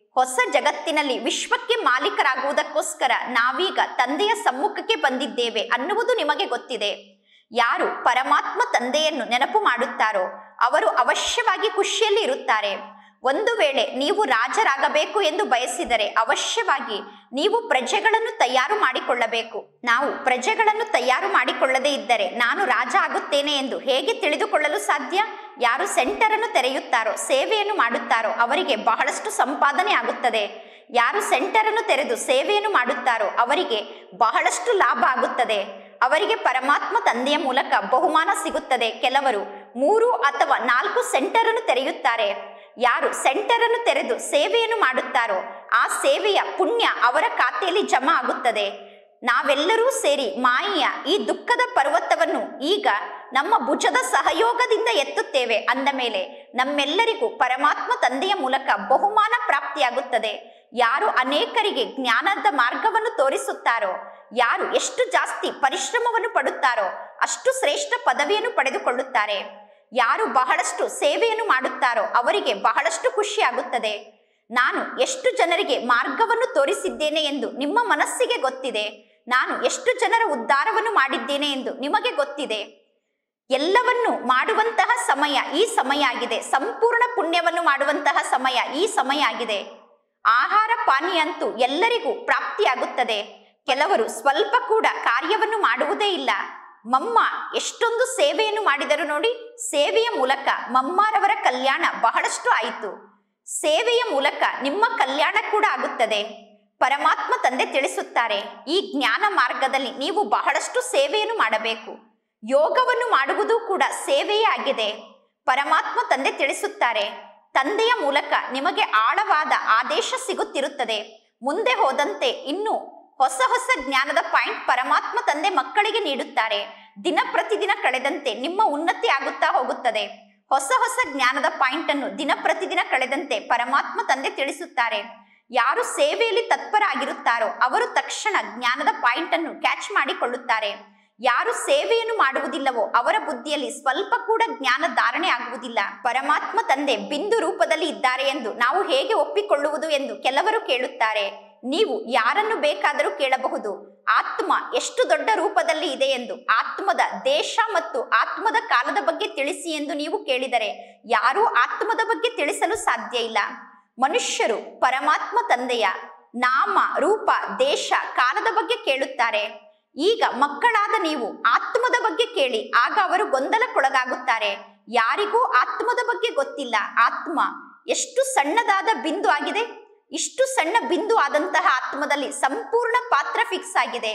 ಹೊಸ ಜಗತ್ತಿನಲ್ಲಿ ವಿಶ್ವಕ್ಕೆ ಮಾಲೀಕರಾಗುವುದಕ್ಕೋಸ್ಕರ ನಾವೀಗ ತಂದೆಯ ಸಮ್ಮುಖಕ್ಕೆ ಬಂದಿದ್ದೇವೆ ಅನ್ನುವುದು ನಿಮಗೆ ಗೊತ್ತಿದೆ. ಯಾರು ಪರಮಾತ್ಮ ತಂದೆಯನ್ನು ನೆನಪು ಮಾಡುತ್ತಾರೋ ಅವರು ಅವಶ್ಯವಾಗಿ ಖುಷಿಯಲ್ಲಿ ಇರುತ್ತಾರೆ. ಒಂದು ವೇಳೆ ನೀವು ರಾಜರಾಗಬೇಕು ಎಂದು ಬಯಸಿದರೆ ಅವಶ್ಯವಾಗಿ ನೀವು ಪ್ರಜೆಗಳನ್ನು ತಯಾರು ಮಾಡಿಕೊಳ್ಳಬೇಕು. ನಾವು ಪ್ರಜೆಗಳನ್ನು ತಯಾರು ಮಾಡಿಕೊಳ್ಳದೇ ಇದ್ದರೆ ನಾನು ರಾಜ ಆಗುತ್ತೇನೆ ಎಂದು ಹೇಗೆ ತಿಳಿದುಕೊಳ್ಳಲು ಸಾಧ್ಯ? ಯಾರು ಸೆಂಟರ್ ಅನ್ನು ತೆರೆಯುತ್ತಾರೋ, ಸೇವೆಯನ್ನು ಮಾಡುತ್ತಾರೋ ಅವರಿಗೆ ಬಹಳಷ್ಟು ಸಂಪಾದನೆ ಆಗುತ್ತದೆ. ಯಾರು ಸೆಂಟರ್ ಅನ್ನು ತೆರೆದು ಸೇವೆಯನ್ನು ಮಾಡುತ್ತಾರೋ ಅವರಿಗೆ ಬಹಳಷ್ಟು ಲಾಭ ಆಗುತ್ತದೆ. ಅವರಿಗೆ ಪರಮಾತ್ಮ ತಂದೆಯ ಮೂಲಕ ಬಹುಮಾನ ಸಿಗುತ್ತದೆ. ಕೆಲವರು 3 ಅಥವಾ 4 ಸೆಂಟರ್ ಅನ್ನು ತೆರೆಯುತ್ತಾರೆ. ಯಾರು ಸೆಂಟರ್ ಅನ್ನು ತೆರೆದು ಸೇವೆಯನ್ನು ಮಾಡುತ್ತಾರೋ ಆ ಸೇವೆಯ ಪುಣ್ಯ ಅವರ ಖಾತೆಯಲ್ಲಿ ಜಮಾ ಆಗುತ್ತದೆ. ನಾವೆಲ್ಲರೂ ಸೇರಿ ಮಾಯೆಯ ಈ ದುಃಖದ ಪರ್ವತವನ್ನು ಈಗ ನಮ್ಮ ಭುಜದ ಸಹಯೋಗದಿಂದ ಎತ್ತುತ್ತೇವೆ ಅಂದ ಮೇಲೆ ನಮ್ಮೆಲ್ಲರಿಗೂ ಪರಮಾತ್ಮ ತಂದೆಯ ಮೂಲಕ ಬಹುಮಾನ ಪ್ರಾಪ್ತಿಯಾಗುತ್ತದೆ. ಯಾರು ಅನೇಕರಿಗೆ ಜ್ಞಾನದ ಮಾರ್ಗವನ್ನು ತೋರಿಸುತ್ತಾರೋ, ಯಾರು ಎಷ್ಟು ಜಾಸ್ತಿ ಪರಿಶ್ರಮವನ್ನು ಪಡುತ್ತಾರೋ ಅಷ್ಟು ಶ್ರೇಷ್ಠ ಪದವಿಯನ್ನು ಪಡೆದುಕೊಳ್ಳುತ್ತಾರೆ. ಯಾರು ಬಹಳಷ್ಟು ಸೇವೆಯನ್ನು ಮಾಡುತ್ತಾರೋ ಅವರಿಗೆ ಬಹಳಷ್ಟು ಖುಷಿ ಆಗುತ್ತದೆ. ನಾನು ಎಷ್ಟು ಜನರಿಗೆ ಮಾರ್ಗವನ್ನು ತೋರಿಸಿದ್ದೇನೆ ಎಂದು ನಿಮ್ಮ ಮನಸ್ಸಿಗೆ ಗೊತ್ತಿದೆ. ನಾನು ಎಷ್ಟು ಜನರ ಉದ್ಧಾರವನ್ನು ಮಾಡಿದ್ದೇನೆ ಎಂದು ನಿಮಗೆ ಗೊತ್ತಿದೆ. ಎಲ್ಲವನ್ನು ಮಾಡುವಂತಹ ಸಮಯ ಈ ಸಮಯ ಆಗಿದೆ. ಸಂಪೂರ್ಣ ಪುಣ್ಯವನ್ನು ಮಾಡುವಂತಹ ಸಮಯ ಈ ಸಮಯ ಆಗಿದೆ. ಆಹಾರ ಪಾನೀಯ ಅಂತೂ ಎಲ್ಲರಿಗೂ ಪ್ರಾಪ್ತಿಯಾಗುತ್ತದೆ. ಕೆಲವರು ಸ್ವಲ್ಪ ಕೂಡ ಕಾರ್ಯವನ್ನು ಮಾಡುವುದೇ ಇಲ್ಲ. ಮಮ್ಮ ಎಷ್ಟೊಂದು ಸೇವೆಯನ್ನು ಮಾಡಿದರು ನೋಡಿ. ಸೇವೆಯ ಮೂಲಕ ಮಮ್ಮಾರವರ ಕಲ್ಯಾಣ ಬಹಳಷ್ಟು ಆಯಿತು. ಸೇವೆಯ ಮೂಲಕ ನಿಮ್ಮ ಕಲ್ಯಾಣ ಕೂಡ ಆಗುತ್ತದೆ. ಪರಮಾತ್ಮ ತಂದೆ ತಿಳಿಸುತ್ತಾರೆ, ಈ ಜ್ಞಾನ ಮಾರ್ಗದಲ್ಲಿ ನೀವು ಬಹಳಷ್ಟು ಸೇವೆಯನ್ನು ಮಾಡಬೇಕು. ಯೋಗವನ್ನು ಮಾಡುವುದು ಕೂಡ ಸೇವೆಯೇ ಆಗಿದೆ. ಪರಮಾತ್ಮ ತಂದೆ ತಿಳಿಸುತ್ತಾರೆ, ತಂದೆಯ ಮೂಲಕ ನಿಮಗೆ ಆಳವಾದ ಆದೇಶ ಸಿಗುತ್ತಿರುತ್ತದೆ. ಮುಂದೆ ಹೋದಂತೆ ಇನ್ನು ಹೊಸ ಹೊಸ ಜ್ಞಾನದ ಪಾಯಿಂಟ್ ಪರಮಾತ್ಮ ತಂದೆ ಮಕ್ಕಳಿಗೆ ನೀಡುತ್ತಾರೆ. ದಿನ ಪ್ರತಿದಿನ ಕಳೆದಂತೆ ನಿಮ್ಮ ಉನ್ನತಿ ಆಗುತ್ತಾ ಹೋಗುತ್ತದೆ. ಹೊಸ ಹೊಸ ಜ್ಞಾನದ ಪಾಯಿಂಟ್ ಅನ್ನು ದಿನ ಪ್ರತಿದಿನ ಕಳೆದಂತೆ ಪರಮಾತ್ಮ ತಂದೆ ತಿಳಿಸುತ್ತಾರೆ. ಯಾರು ಸೇವೆಯಲ್ಲಿ ತತ್ಪರ ಆಗಿರುತ್ತಾರೋ ಅವರು ತಕ್ಷಣ ಜ್ಞಾನದ ಪಾಯಿಂಟ್ ಅನ್ನು ಕ್ಯಾಚ್ ಮಾಡಿಕೊಳ್ಳುತ್ತಾರೆ. ಯಾರು ಸೇವೆಯನ್ನು ಮಾಡುವುದಿಲ್ಲವೋ ಅವರ ಬುದ್ಧಿಯಲ್ಲಿ ಸ್ವಲ್ಪ ಕೂಡ ಜ್ಞಾನ ಧಾರಣೆ ಆಗುವುದಿಲ್ಲ. ಪರಮಾತ್ಮ ತಂದೆ ಬಿಂದು ರೂಪದಲ್ಲಿ ಇದ್ದಾರೆ ಎಂದು ನಾವು ಹೇಗೆ ಒಪ್ಪಿಕೊಳ್ಳುವುದು ಎಂದು ಕೆಲವರು ಕೇಳುತ್ತಾರೆ. ನೀವು ಯಾರನ್ನು ಬೇಕಾದರೂ ಕೇಳಬಹುದು, ಆತ್ಮ ಎಷ್ಟು ದೊಡ್ಡ ರೂಪದಲ್ಲಿ ಇದೆ ಎಂದು. ಆತ್ಮದ ದೇಶ ಮತ್ತು ಆತ್ಮದ ಕಾಲದ ಬಗ್ಗೆ ತಿಳಿಸಿ ಎಂದು ನೀವು ಕೇಳಿದರೆ ಯಾರೂ ಆತ್ಮದ ಬಗ್ಗೆ ತಿಳಿಸಲು ಸಾಧ್ಯ ಇಲ್ಲ. ಮನುಷ್ಯರು ಪರಮಾತ್ಮ ತಂದೆಯ ನಾಮ, ರೂಪ, ದೇಶ, ಕಾಲದ ಬಗ್ಗೆ ಕೇಳುತ್ತಾರೆ. ಈಗ ಮಕ್ಕಳಾದ ನೀವು ಆತ್ಮದ ಬಗ್ಗೆ ಕೇಳಿ, ಆಗ ಅವರು ಗೊಂದಲಕ್ಕೊಳಗಾಗುತ್ತಾರೆ. ಯಾರಿಗೂ ಆತ್ಮದ ಬಗ್ಗೆ ಗೊತ್ತಿಲ್ಲ. ಆತ್ಮ ಎಷ್ಟು ಸಣ್ಣದಾದ ಬಿಂದು ಆಗಿದೆ. ಇಷ್ಟು ಸಣ್ಣ ಬಿಂದು ಆದಂತಹ ಆತ್ಮದಲ್ಲಿ ಸಂಪೂರ್ಣ ಪಾತ್ರ ಫಿಕ್ಸ್ ಆಗಿದೆ.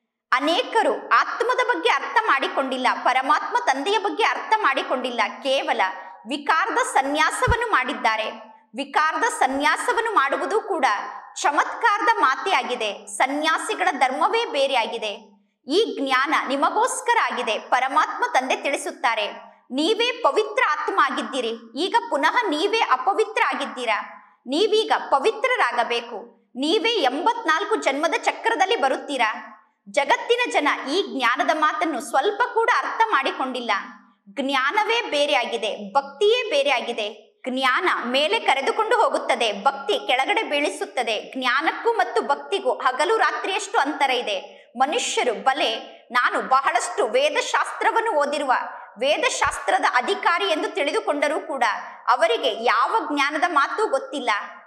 ಅನೇಕರು ಆತ್ಮದ ಬಗ್ಗೆ ಅರ್ಥ ಮಾಡಿಕೊಂಡಿಲ್ಲ, ಪರಮಾತ್ಮ ತಂದೆಯ ಬಗ್ಗೆ ಅರ್ಥ ಮಾಡಿಕೊಂಡಿಲ್ಲ. ಕೇವಲ ವಿಕಾರದ ಸನ್ಯಾಸವನ್ನು ಮಾಡಿದ್ದಾರೆ. ವಿಕಾರದ ಸನ್ಯಾಸವನ್ನು ಮಾಡುವುದು ಕೂಡ ಚಮತ್ಕಾರದ ಮಾತೇ ಆಗಿದೆ. ಸನ್ಯಾಸಿಗಳ ಧರ್ಮವೇ ಬೇರೆ ಆಗಿದೆ. ಈ ಜ್ಞಾನ ನಿಮಗೋಸ್ಕರ ಆಗಿದೆ. ಪರಮಾತ್ಮ ತಂದೆ ತಿಳಿಸುತ್ತಾರೆ, ನೀವೇ ಪವಿತ್ರ ಆತ್ಮ ಆಗಿದ್ದೀರಿ. ಈಗ ಪುನಃ ನೀವೇ ಅಪವಿತ್ರ ಆಗಿದ್ದೀರಾ. ನೀವೀಗ ಪವಿತ್ರರಾಗಬೇಕು. ನೀವೇ 84 ಜನ್ಮದ ಚಕ್ರದಲ್ಲಿ ಬರುತ್ತೀರಾ. ಜಗತ್ತಿನ ಜನ ಈ ಜ್ಞಾನದ ಮಾತನ್ನು ಸ್ವಲ್ಪ ಕೂಡ ಅರ್ಥ ಮಾಡಿಕೊಂಡಿಲ್ಲ. ಜ್ಞಾನವೇ ಬೇರೆ ಆಗಿದೆ, ಭಕ್ತಿಯೇ ಬೇರೆ ಆಗಿದೆ. ಜ್ಞಾನ ಮೇಲೆ ಕರೆದುಕೊಂಡು ಹೋಗುತ್ತದೆ, ಭಕ್ತಿ ಕೆಳಗಡೆ ಬೀಳಿಸುತ್ತದೆ. ಜ್ಞಾನಕ್ಕೂ ಮತ್ತು ಭಕ್ತಿಗೂ ಹಗಲು ರಾತ್ರಿಯಷ್ಟು ಅಂತರ ಇದೆ. ಮನುಷ್ಯರು ಬಲೆ ನಾನು ಬಹಳಷ್ಟು ವೇದಶಾಸ್ತ್ರವನ್ನು ಓದಿರುವ ವೇದಶಾಸ್ತ್ರದ ಅಧಿಕಾರಿ ಎಂದು ತಿಳಿದುಕೊಂಡರೂ ಕೂಡ ಅವರಿಗೆ ಯಾವ ಜ್ಞಾನದ ಮಾತು ಗೊತ್ತಿಲ್ಲ.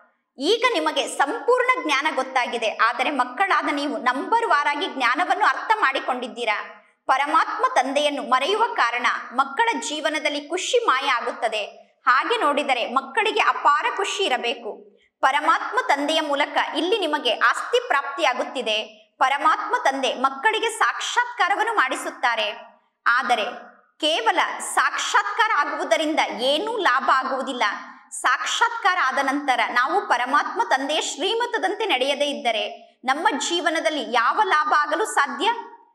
ಈಗ ನಿಮಗೆ ಸಂಪೂರ್ಣ ಜ್ಞಾನ ಗೊತ್ತಾಗಿದೆ. ಆದರೆ ಮಕ್ಕಳಾದ ನೀವು ನಂಬರ್ ವಾರಾಗಿ ಜ್ಞಾನವನ್ನು ಅರ್ಥ ಮಾಡಿಕೊಂಡಿದ್ದೀರಾ. ಪರಮಾತ್ಮ ತಂದೆಯನ್ನು ಮರೆಯುವ ಕಾರಣ ಮಕ್ಕಳ ಜೀವನದಲ್ಲಿ ಖುಷಿ ಮಾಯ ಆಗುತ್ತದೆ. ಹಾಗೆ ನೋಡಿದರೆ ಮಕ್ಕಳಿಗೆ ಅಪಾರ ಖುಷಿ ಇರಬೇಕು. ಪರಮಾತ್ಮ ತಂದೆಯ ಮೂಲಕ ಇಲ್ಲಿ ನಿಮಗೆ ಆಸ್ತಿ ಪ್ರಾಪ್ತಿಯಾಗುತ್ತಿದೆ. ಪರಮಾತ್ಮ ತಂದೆ ಮಕ್ಕಳಿಗೆ ಸಾಕ್ಷಾತ್ಕಾರವನ್ನು ಮಾಡಿಸುತ್ತಾರೆ. ಆದರೆ ಕೇವಲ ಸಾಕ್ಷಾತ್ಕಾರ ಆಗುವುದರಿಂದ ಏನೂ ಲಾಭ ಆಗುವುದಿಲ್ಲ. ಸಾಕ್ಷಾತ್ಕಾರ ಆದ ನಂತರ ನಾವು ಪರಮಾತ್ಮ ತಂದೆಯ ಶ್ರೀಮತದಂತೆ ನಡೆಯದೇ ಇದ್ದರೆ ನಮ್ಮ ಜೀವನದಲ್ಲಿ ಯಾವ ಲಾಭ ಆಗಲು ಸಾಧ್ಯ?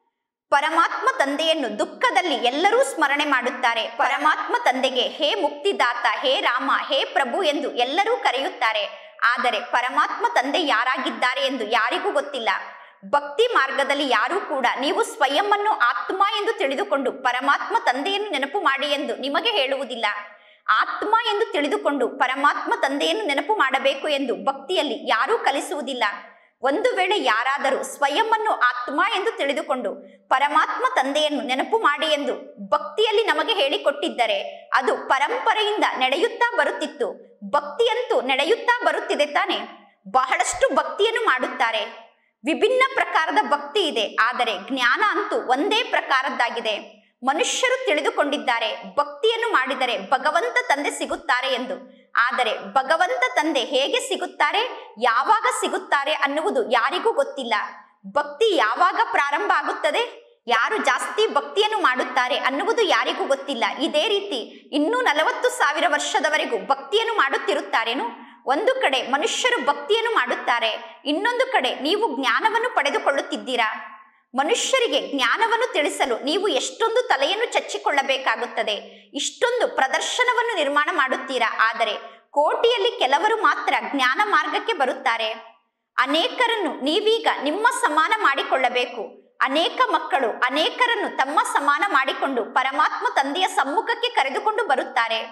ಪರಮಾತ್ಮ ತಂದೆಯನ್ನು ದುಃಖದಲ್ಲಿ ಎಲ್ಲರೂ ಸ್ಮರಣೆ ಮಾಡುತ್ತಾರೆ. ಪರಮಾತ್ಮ ತಂದೆಗೆ ಹೇ ಮುಕ್ತಿದಾತ, ಹೇ ರಾಮ, ಹೇ ಪ್ರಭು ಎಂದು ಎಲ್ಲರೂ ಕರೆಯುತ್ತಾರೆ. ಆದರೆ ಪರಮಾತ್ಮ ತಂದೆ ಯಾರಾಗಿದ್ದಾರೆ ಎಂದು ಯಾರಿಗೂ ಗೊತ್ತಿಲ್ಲ. ಭಕ್ತಿ ಮಾರ್ಗದಲ್ಲಿ ಯಾರೂ ಕೂಡ ನೀವು ಸ್ವಯಂವನ್ನು ಆತ್ಮ ಎಂದು ತಿಳಿದುಕೊಂಡು ಪರಮಾತ್ಮ ತಂದೆಯನ್ನು ನೆನಪು ಮಾಡಿ ಎಂದು ನಿಮಗೆ ಹೇಳುವುದಿಲ್ಲ. ಆತ್ಮ ಎಂದು ತಿಳಿದುಕೊಂಡು ಪರಮಾತ್ಮ ತಂದೆಯನ್ನು ನೆನಪು ಮಾಡಬೇಕು ಎಂದು ಭಕ್ತಿಯಲ್ಲಿ ಯಾರೂ ಕಲಿಸುವುದಿಲ್ಲ. ಒಂದು ವೇಳೆ ಯಾರಾದರೂ ಸ್ವಯಂವನ್ನು ಆತ್ಮ ಎಂದು ತಿಳಿದುಕೊಂಡು ಪರಮಾತ್ಮ ತಂದೆಯನ್ನು ನೆನಪು ಮಾಡಿ ಎಂದು ಭಕ್ತಿಯಲ್ಲಿ ನಮಗೆ ಹೇಳಿಕೊಟ್ಟಿದ್ದರೆ ಅದು ಪರಂಪರೆಯಿಂದ ನಡೆಯುತ್ತಾ ಬರುತ್ತಿತ್ತು. ಭಕ್ತಿಯಂತೂ ನಡೆಯುತ್ತಾ ಬರುತ್ತಿದೆ ತಾನೆ. ಬಹಳಷ್ಟು ಭಕ್ತಿಯನ್ನು ಮಾಡುತ್ತಾರೆ. ವಿಭಿನ್ನ ಪ್ರಕಾರದ ಭಕ್ತಿ ಇದೆ, ಆದರೆ ಜ್ಞಾನ ಅಂತೂ ಒಂದೇ ಪ್ರಕಾರದ್ದಾಗಿದೆ. ಮನುಷ್ಯರು ತಿಳಿದುಕೊಂಡಿದ್ದಾರೆ ಭಕ್ತಿಯನ್ನು ಮಾಡಿದರೆ ಭಗವಂತ ತಂದೆ ಸಿಗುತ್ತಾರೆ ಎಂದು. ಆದರೆ ಭಗವಂತ ತಂದೆ ಹೇಗೆ ಸಿಗುತ್ತಾರೆ, ಯಾವಾಗ ಸಿಗುತ್ತಾರೆ ಅನ್ನುವುದು ಯಾರಿಗೂ ಗೊತ್ತಿಲ್ಲ. ಭಕ್ತಿ ಯಾವಾಗ ಪ್ರಾರಂಭ ಆಗುತ್ತದೆ, ಯಾರು ಜಾಸ್ತಿ ಭಕ್ತಿಯನ್ನು ಮಾಡುತ್ತಾರೆ ಅನ್ನುವುದು ಯಾರಿಗೂ ಗೊತ್ತಿಲ್ಲ. ಇದೇ ರೀತಿ ಇನ್ನೂ 40,000 ವರ್ಷದವರೆಗೂ ಭಕ್ತಿಯನ್ನು ಮಾಡುತ್ತಿರುತ್ತಾರೇನು? ಒಂದು ಕಡೆ ಮನುಷ್ಯರು ಭಕ್ತಿಯನ್ನು ಮಾಡುತ್ತಾರೆ, ಇನ್ನೊಂದು ಕಡೆ ನೀವು ಜ್ಞಾನವನ್ನು ಪಡೆದುಕೊಳ್ಳುತ್ತಿದ್ದೀರಾ. ಮನುಷ್ಯರಿಗೆ ಜ್ಞಾನವನ್ನು ತಿಳಿಸಲು ನೀವು ಎಷ್ಟೊಂದು ತಲೆಯನ್ನು ಚಚ್ಚಿಕೊಳ್ಳಬೇಕಾಗುತ್ತದೆ, ಇಷ್ಟೊಂದು ಪ್ರದರ್ಶನವನ್ನು ನಿರ್ಮಾಣ ಮಾಡುತ್ತೀರಾ. ಆದರೆ ಕೋಟಿಯಲ್ಲಿ ಕೆಲವರು ಮಾತ್ರ ಜ್ಞಾನ ಮಾರ್ಗಕ್ಕೆ ಬರುತ್ತಾರೆ. ಅನೇಕರನ್ನು ನೀವೀಗ ನಿಮ್ಮ ಸಮಾನ ಮಾಡಿಕೊಳ್ಳಬೇಕು. ಅನೇಕ ಮಕ್ಕಳು ಅನೇಕರನ್ನು ತಮ್ಮ ಸಮಾನ ಮಾಡಿಕೊಂಡು ಪರಮಾತ್ಮ ತಂದೆಯ ಸಮ್ಮುಖಕ್ಕೆ ಕರೆದುಕೊಂಡು ಬರುತ್ತಾರೆ.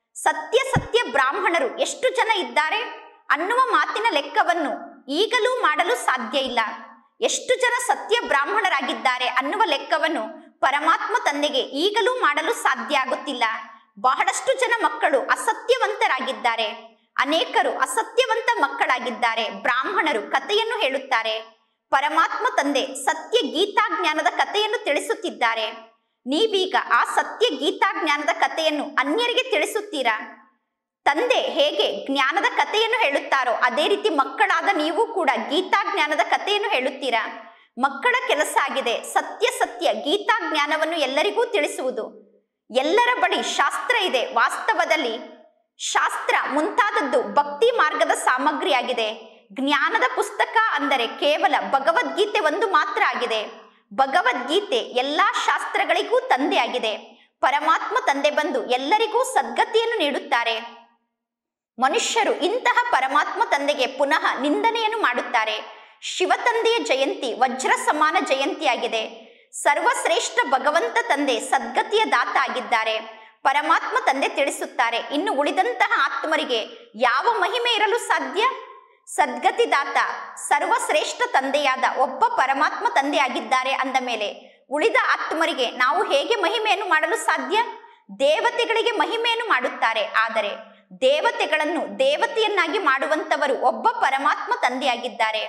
ಸತ್ಯ ಬ್ರಾಹ್ಮಣರು ಎಷ್ಟು ಜನ ಇದ್ದಾರೆ ಅನ್ನುವ ಮಾತಿನ ಲೆಕ್ಕವನ್ನು ಈಗಲೂ ಮಾಡಲು ಸಾಧ್ಯ ಇಲ್ಲ. ಎಷ್ಟು ಜನ ಸತ್ಯ ಬ್ರಾಹ್ಮಣರಾಗಿದ್ದಾರೆ ಅನ್ನುವ ಲೆಕ್ಕವನ್ನು ಪರಮಾತ್ಮ ತಂದೆಗೆ ಈಗಲೂ ಮಾಡಲು ಸಾಧ್ಯ ಆಗುತ್ತಿಲ್ಲ. ಬಹಳಷ್ಟು ಜನ ಮಕ್ಕಳು ಅಸತ್ಯವಂತರಾಗಿದ್ದಾರೆ, ಅನೇಕರು ಅಸತ್ಯವಂತ ಮಕ್ಕಳಾಗಿದ್ದಾರೆ. ಬ್ರಾಹ್ಮಣರು ಕಥೆಯನ್ನು ಹೇಳುತ್ತಾರೆ, ಪರಮಾತ್ಮ ತಂದೆ ಸತ್ಯ ಗೀತಾಜ್ಞಾನದ ಕಥೆಯನ್ನು ತಿಳಿಸುತ್ತಿದ್ದಾರೆ. ನೀವೀಗ ಆ ಸತ್ಯ ಗೀತಾಜ್ಞಾನದ ಕಥೆಯನ್ನು ಅನ್ಯರಿಗೆ ತಿಳಿಸುತ್ತೀರಾ? ತಂದೆ ಹೇಗೆ ಜ್ಞಾನದ ಕಥೆಯನ್ನು ಹೇಳುತ್ತಾರೋ ಅದೇ ರೀತಿ ಮಕ್ಕಳಾದ ನೀವು ಕೂಡ ಗೀತಾಜ್ಞಾನದ ಕಥೆಯನ್ನು ಹೇಳುತ್ತೀರಾ? ಮಕ್ಕಳ ಕೆಲಸ ಆಗಿದೆ ಸತ್ಯ ಗೀತಾಜ್ಞಾನವನ್ನು ಎಲ್ಲರಿಗೂ ತಿಳಿಸುವುದು. ಎಲ್ಲರ ಬಳಿ ಶಾಸ್ತ್ರ ಇದೆ. ವಾಸ್ತವದಲ್ಲಿ ಶಾಸ್ತ್ರ ಮುಂತಾದದ್ದು ಭಕ್ತಿ ಮಾರ್ಗದ ಸಾಮಗ್ರಿಯಾಗಿದೆ. ಜ್ಞಾನದ ಪುಸ್ತಕ ಅಂದರೆ ಕೇವಲ ಭಗವದ್ಗೀತೆ ಒಂದು ಮಾತ್ರ ಆಗಿದೆ. ಭಗವದ್ಗೀತೆ ಎಲ್ಲಾ ಶಾಸ್ತ್ರಗಳಿಗೂ ತಂದೆಯಾಗಿದೆ. ಪರಮಾತ್ಮ ತಂದೆ ಬಂದು ಎಲ್ಲರಿಗೂ ಸದ್ಗತಿಯನ್ನು ನೀಡುತ್ತಾರೆ. ಮನುಷ್ಯರು ಇಂತಹ ಪರಮಾತ್ಮ ತಂದೆಗೆ ಪುನಃ ನಿಂದನೆಯನ್ನು ಮಾಡುತ್ತಾರೆ. ಶಿವ ತಂದೆಯ ಜಯಂತಿ ವಜ್ರ ಸಮಾನ ಜಯಂತಿಯಾಗಿದೆ. ಸರ್ವಶ್ರೇಷ್ಠ ಭಗವಂತ ತಂದೆ ಸದ್ಗತಿಯ ದಾತ ಆಗಿದ್ದಾರೆ. ಪರಮಾತ್ಮ ತಂದೆ ತಿಳಿಸುತ್ತಾರೆ, ಇನ್ನು ಉಳಿದಂತಹ ಆತ್ಮರಿಗೆ ಯಾವ ಮಹಿಮೆ ಇರಲು ಸಾಧ್ಯ? ಸದ್ಗತಿ ದಾತ ಸರ್ವಶ್ರೇಷ್ಠ ತಂದೆಯಾದ ಒಬ್ಬ ಪರಮಾತ್ಮ ತಂದೆ ಆಗಿದ್ದಾರೆ ಅಂದ ಮೇಲೆ ಉಳಿದ ಆತ್ಮರಿಗೆ ನಾವು ಹೇಗೆ ಮಹಿಮೆಯನ್ನು ಮಾಡಲು ಸಾಧ್ಯ? ದೇವತೆಗಳಿಗೆ ಮಹಿಮೆಯನ್ನು ಮಾಡುತ್ತಾರೆ, ಆದರೆ ದೇವತೆಗಳನ್ನು ದೇವತೆಯನ್ನಾಗಿ ಮಾಡುವಂತವರು ಒಬ್ಬ ಪರಮಾತ್ಮ ತಂದೆಯಾಗಿದ್ದಾರೆ.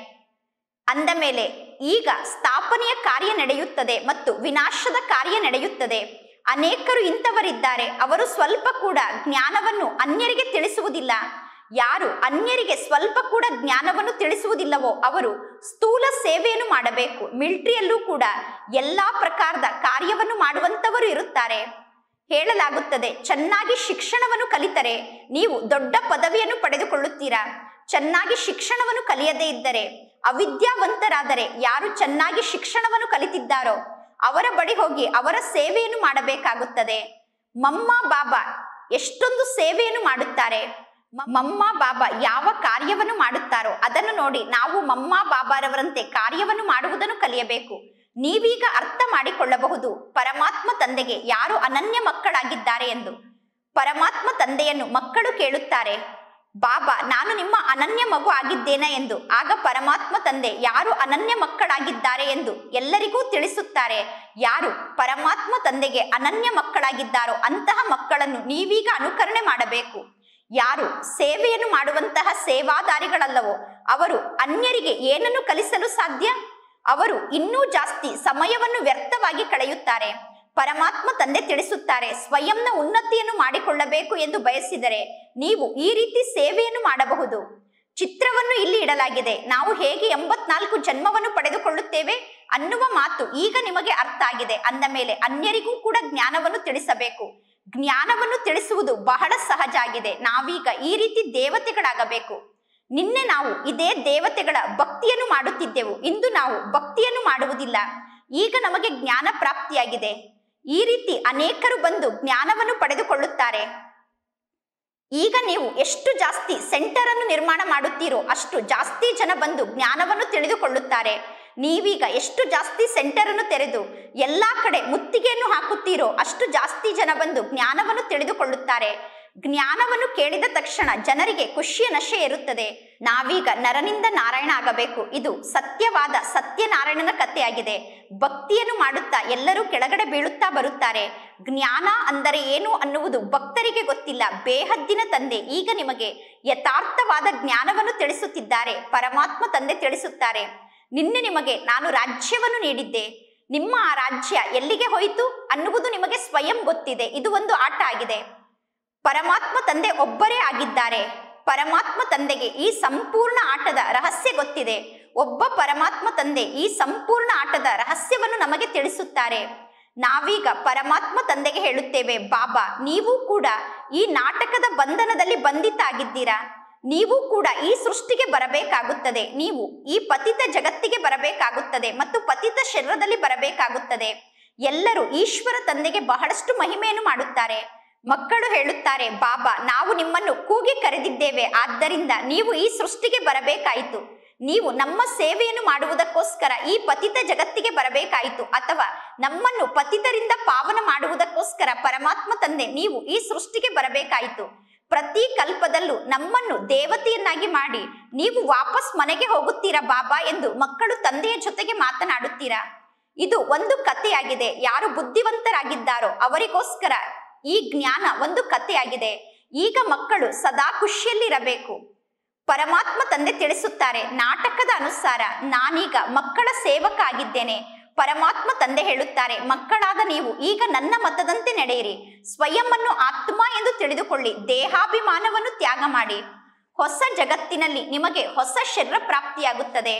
ಅಂದ ಮೇಲೆ ಈಗ ಸ್ಥಾಪನೆಯ ಕಾರ್ಯ ನಡೆಯುತ್ತದೆ ಮತ್ತು ವಿನಾಶದ ಕಾರ್ಯ ನಡೆಯುತ್ತದೆ. ಅನೇಕರು ಇಂಥವರಿದ್ದಾರೆ, ಅವರು ಸ್ವಲ್ಪ ಕೂಡ ಜ್ಞಾನವನ್ನು ಅನ್ಯರಿಗೆ ತಿಳಿಸುವುದಿಲ್ಲ. ಯಾರು ಅನ್ಯರಿಗೆ ಸ್ವಲ್ಪ ಕೂಡ ಜ್ಞಾನವನ್ನು ತಿಳಿಸುವುದಿಲ್ಲವೋ ಅವರು ಸ್ಥೂಲ ಸೇವೆಯನ್ನು ಮಾಡಬೇಕು. ಮಿಲಿಟರಿಯಲ್ಲೂ ಕೂಡ ಎಲ್ಲಾ ಪ್ರಕಾರದ ಕಾರ್ಯವನ್ನು ಮಾಡುವಂತವರು ಇರುತ್ತಾರೆ. ಹೇಳಲಾಗುತ್ತದೆ, ಚೆನ್ನಾಗಿ ಶಿಕ್ಷಣವನ್ನು ಕಲಿತರೆ ನೀವು ದೊಡ್ಡ ಪದವಿಯನ್ನು ಪಡೆದುಕೊಳ್ಳುತ್ತೀರಾ. ಚೆನ್ನಾಗಿ ಶಿಕ್ಷಣವನ್ನು ಕಲಿಯದೇ ಇದ್ದರೆ, ಅವಿದ್ಯಾವಂತರಾದರೆ, ಯಾರು ಚೆನ್ನಾಗಿ ಶಿಕ್ಷಣವನ್ನು ಕಲಿತಿದ್ದಾರೋ ಅವರ ಬಳಿ ಹೋಗಿ ಅವರ ಸೇವೆಯನ್ನು ಮಾಡಬೇಕಾಗುತ್ತದೆ. ಮಮ್ಮ ಬಾಬಾ ಎಷ್ಟೊಂದು ಸೇವೆಯನ್ನು ಮಾಡುತ್ತಾರೆ. ಮಮ್ಮ ಬಾಬಾ ಯಾವ ಕಾರ್ಯವನ್ನು ಮಾಡುತ್ತಾರೋ ಅದನ್ನು ನೋಡಿ ನಾವು ಮಮ್ಮ ಬಾಬಾರವರಂತೆ ಕಾರ್ಯವನ್ನು ಮಾಡುವುದನ್ನು ಕಲಿಯಬೇಕು. ನೀವೀಗ ಅರ್ಥ ಮಾಡಿಕೊಳ್ಳಬಹುದು ಪರಮಾತ್ಮ ತಂದೆಗೆ ಯಾರು ಅನನ್ಯ ಮಕ್ಕಳಾಗಿದ್ದಾರೆ ಎಂದು. ಪರಮಾತ್ಮ ತಂದೆಯನ್ನು ಮಕ್ಕಳು ಕೇಳುತ್ತಾರೆ, ಬಾಬಾ ನಾನು ನಿಮ್ಮ ಅನನ್ಯ ಮಗು ಆಗಿದ್ದೇನೆ ಎಂದು. ಆಗ ಪರಮಾತ್ಮ ತಂದೆ ಯಾರು ಅನನ್ಯ ಮಕ್ಕಳಾಗಿದ್ದಾರೆ ಎಂದು ಎಲ್ಲರಿಗೂ ತಿಳಿಸುತ್ತಾರೆ. ಯಾರು ಪರಮಾತ್ಮ ತಂದೆಗೆ ಅನನ್ಯ ಮಕ್ಕಳಾಗಿದ್ದಾರೋ ಅಂತಹ ಮಕ್ಕಳನ್ನು ನೀವೀಗ ಅನುಕರಣೆ ಮಾಡಬೇಕು. ಯಾರು ಸೇವೆಯನ್ನು ಮಾಡುವಂತಹ ಸೇವಾದಾರಿಗಳಲ್ಲವೋ ಅವರು ಅನ್ಯರಿಗೆ ಏನನ್ನು ಕಲಿಸಲು ಸಾಧ್ಯ? ಅವರು ಇನ್ನೂ ಜಾಸ್ತಿ ಸಮಯವನ್ನು ವ್ಯರ್ಥವಾಗಿ ಕಳೆಯುತ್ತಾರೆ. ಪರಮಾತ್ಮ ತಂದೆ ತಿಳಿಸುತ್ತಾರೆ, ಸ್ವಯಂನ ಉನ್ನತಿಯನ್ನು ಮಾಡಿಕೊಳ್ಳಬೇಕು ಎಂದು ಬಯಸಿದರೆ ನೀವು ಈ ರೀತಿ ಸೇವೆಯನ್ನು ಮಾಡಬಹುದು. ಚಿತ್ರವನ್ನು ಇಲ್ಲಿ ಇಡಲಾಗಿದೆ. ನಾವು ಹೇಗೆ 84 ಜನ್ಮವನ್ನು ಪಡೆದುಕೊಳ್ಳುತ್ತೇವೆ ಅನ್ನುವ ಮಾತು ಈಗ ನಿಮಗೆ ಅರ್ಥ ಆಗಿದೆ. ಅಂದ ಮೇಲೆ ಅನ್ಯರಿಗೂ ಕೂಡ ಜ್ಞಾನವನ್ನು ತಿಳಿಸಬೇಕು. ಜ್ಞಾನವನ್ನು ತಿಳಿಸುವುದು ಬಹಳ ಸಹಜ ಆಗಿದೆ. ನಾವೀಗ ಈ ರೀತಿ ದೇವತೆಗಳಾಗಬೇಕು. ನಿನ್ನೆ ನಾವು ಇದೇ ದೇವತೆಗಳ ಭಕ್ತಿಯನ್ನು ಮಾಡುತ್ತಿದ್ದೆವು, ಇಂದು ನಾವು ಭಕ್ತಿಯನ್ನು ಮಾಡುವುದಿಲ್ಲ. ಈಗ ನಮಗೆ ಜ್ಞಾನ ಪ್ರಾಪ್ತಿಯಾಗಿದೆ. ಈ ರೀತಿ ಅನೇಕರು ಬಂದು ಜ್ಞಾನವನ್ನು ಪಡೆದುಕೊಳ್ಳುತ್ತಾರೆ. ಈಗ ನೀವು ಎಷ್ಟು ಜಾಸ್ತಿ ಸೆಂಟರ್ ಅನ್ನು ನಿರ್ಮಾಣ ಮಾಡುತ್ತೀರೋ ಅಷ್ಟು ಜಾಸ್ತಿ ಜನ ಬಂದು ಜ್ಞಾನವನ್ನು ತಿಳಿದುಕೊಳ್ಳುತ್ತಾರೆ. ನೀವೀಗ ಎಷ್ಟು ಜಾಸ್ತಿ ಸೆಂಟರ್ ಅನ್ನು ತೆರೆದು ಎಲ್ಲಾ ಕಡೆ ಮುತ್ತಿಗೆಯನ್ನು ಹಾಕುತ್ತೀರೋ ಅಷ್ಟು ಜಾಸ್ತಿ ಜನ ಬಂದು ಜ್ಞಾನವನ್ನು ತಿಳಿದುಕೊಳ್ಳುತ್ತಾರೆ. ಜ್ಞಾನವನ್ನು ಕೇಳಿದ ತಕ್ಷಣ ಜನರಿಗೆ ಖುಷಿಯ ನಶೆ ಇರುತ್ತದೆ. ನಾವೀಗ ನರನಿಂದ ನಾರಾಯಣ ಆಗಬೇಕು. ಇದು ಸತ್ಯವಾದ ಸತ್ಯನಾರಾಯಣನ ಕಥೆಯಾಗಿದೆ. ಭಕ್ತಿಯನ್ನು ಮಾಡುತ್ತಾ ಎಲ್ಲರೂ ಕೆಳಗಡೆ ಬೀಳುತ್ತಾ ಬರುತ್ತಾರೆ. ಜ್ಞಾನ ಅಂದರೆ ಏನು ಅನ್ನುವುದು ಭಕ್ತರಿಗೆ ಗೊತ್ತಿಲ್ಲ. ಬೇಹದ್ದಿನ ತಂದೆ ಈಗ ನಿಮಗೆ ಯಥಾರ್ಥವಾದ ಜ್ಞಾನವನ್ನು ತಿಳಿಸುತ್ತಿದ್ದಾರೆ. ಪರಮಾತ್ಮ ತಂದೆ ತಿಳಿಸುತ್ತಾರೆ, ನಿನ್ನೆ ನಿಮಗೆ ನಾನು ರಾಜ್ಯವನ್ನು ನೀಡಿದ್ದೆ, ನಿಮ್ಮ ಆ ರಾಜ್ಯ ಎಲ್ಲಿಗೆ ಹೋಯಿತು ಅನ್ನುವುದು ನಿಮಗೆ ಸ್ವಯಂ ಗೊತ್ತಿದೆ. ಇದು ಒಂದು ಆಟ ಆಗಿದೆ. ಪರಮಾತ್ಮ ತಂದೆ ಒಬ್ಬರೇ ಆಗಿದ್ದಾರೆ. ಪರಮಾತ್ಮ ತಂದೆಗೆ ಈ ಸಂಪೂರ್ಣ ಆಟದ ರಹಸ್ಯ ಗೊತ್ತಿದೆ. ಒಬ್ಬ ಪರಮಾತ್ಮ ತಂದೆ ಈ ಸಂಪೂರ್ಣ ಆಟದ ರಹಸ್ಯವನ್ನು ನಮಗೆ ತಿಳಿಸುತ್ತಾರೆ. ನಾವೀಗ ಪರಮಾತ್ಮ ತಂದೆಗೆ ಹೇಳುತ್ತೇವೆ, ಬಾಬಾ ನೀವು ಕೂಡ ಈ ನಾಟಕದ ಬಂಧನದಲ್ಲಿ ಬಂಧಿತ ಆಗಿದ್ದೀರಾ. ನೀವು ಕೂಡ ಈ ಸೃಷ್ಟಿಗೆ ಬರಬೇಕಾಗುತ್ತದೆ. ನೀವು ಈ ಪತಿತ ಜಗತ್ತಿಗೆ ಬರಬೇಕಾಗುತ್ತದೆ ಮತ್ತು ಪತಿತ ಶರೀರದಲ್ಲಿ ಬರಬೇಕಾಗುತ್ತದೆ. ಎಲ್ಲರೂ ಈಶ್ವರ ತಂದೆಗೆ ಬಹಳಷ್ಟು ಮಹಿಮೆಯನ್ನು ಮಾಡುತ್ತಾರೆ. ಮಕ್ಕಳು ಹೇಳುತ್ತಾರೆ, ಬಾಬಾ ನಾವು ನಿಮ್ಮನ್ನು ಕೂಗಿ ಕರೆದಿದ್ದೇವೆ, ಆದ್ದರಿಂದ ನೀವು ಈ ಸೃಷ್ಟಿಗೆ ಬರಬೇಕಾಯಿತು. ನೀವು ನಮ್ಮ ಸೇವೆಯನ್ನು ಮಾಡುವುದಕ್ಕೋಸ್ಕರ ಈ ಪತಿತ ಜಗತ್ತಿಗೆ ಬರಬೇಕಾಯಿತು, ಅಥವಾ ನಮ್ಮನ್ನು ಪತಿತರಿಂದ ಪಾವನ ಮಾಡುವುದಕ್ಕೋಸ್ಕರ ಪರಮಾತ್ಮ ತಂದೆ ನೀವು ಈ ಸೃಷ್ಟಿಗೆ ಬರಬೇಕಾಯಿತು. ಪ್ರತಿ ಕಲ್ಪದಲ್ಲೂ ನಮ್ಮನ್ನು ದೇವತೆಯನ್ನಾಗಿ ಮಾಡಿ ನೀವು ವಾಪಸ್ ಮನೆಗೆ ಹೋಗುತ್ತೀರಾ ಬಾಬಾ ಎಂದು ಮಕ್ಕಳು ತಂದೆಯ ಜೊತೆಗೆ ಮಾತನಾಡುತ್ತೀರಾ. ಇದು ಒಂದು ಕಥೆಯಾಗಿದೆ. ಯಾರು ಬುದ್ಧಿವಂತರಾಗಿದ್ದಾರೋ ಅವರಿಗೋಸ್ಕರ ಈ ಜ್ಞಾನ ಒಂದು ಕಥೆಯಾಗಿದೆ. ಈಗ ಮಕ್ಕಳು ಸದಾ ಖುಷಿಯಲ್ಲಿರಬೇಕು. ಪರಮಾತ್ಮ ತಂದೆ ತಿಳಿಸುತ್ತಾರೆ, ನಾಟಕದ ಅನುಸಾರ ನಾನೀಗ ಮಕ್ಕಳ ಸೇವಕ ಆಗಿದ್ದೇನೆ. ಪರಮಾತ್ಮ ತಂದೆ ಹೇಳುತ್ತಾರೆ, ಮಕ್ಕಳಾದ ನೀವು ಈಗ ನನ್ನ ಮತದಂತೆ ನಡೆಯಿರಿ. ಸ್ವಯಂವನ್ನು ಆತ್ಮ ಎಂದು ತಿಳಿದುಕೊಳ್ಳಿ. ದೇಹಾಭಿಮಾನವನ್ನು ತ್ಯಾಗ ಮಾಡಿ. ಹೊಸ ಜಗತ್ತಿನಲ್ಲಿ ನಿಮಗೆ ಹೊಸ ಶರೀರ ಪ್ರಾಪ್ತಿಯಾಗುತ್ತದೆ.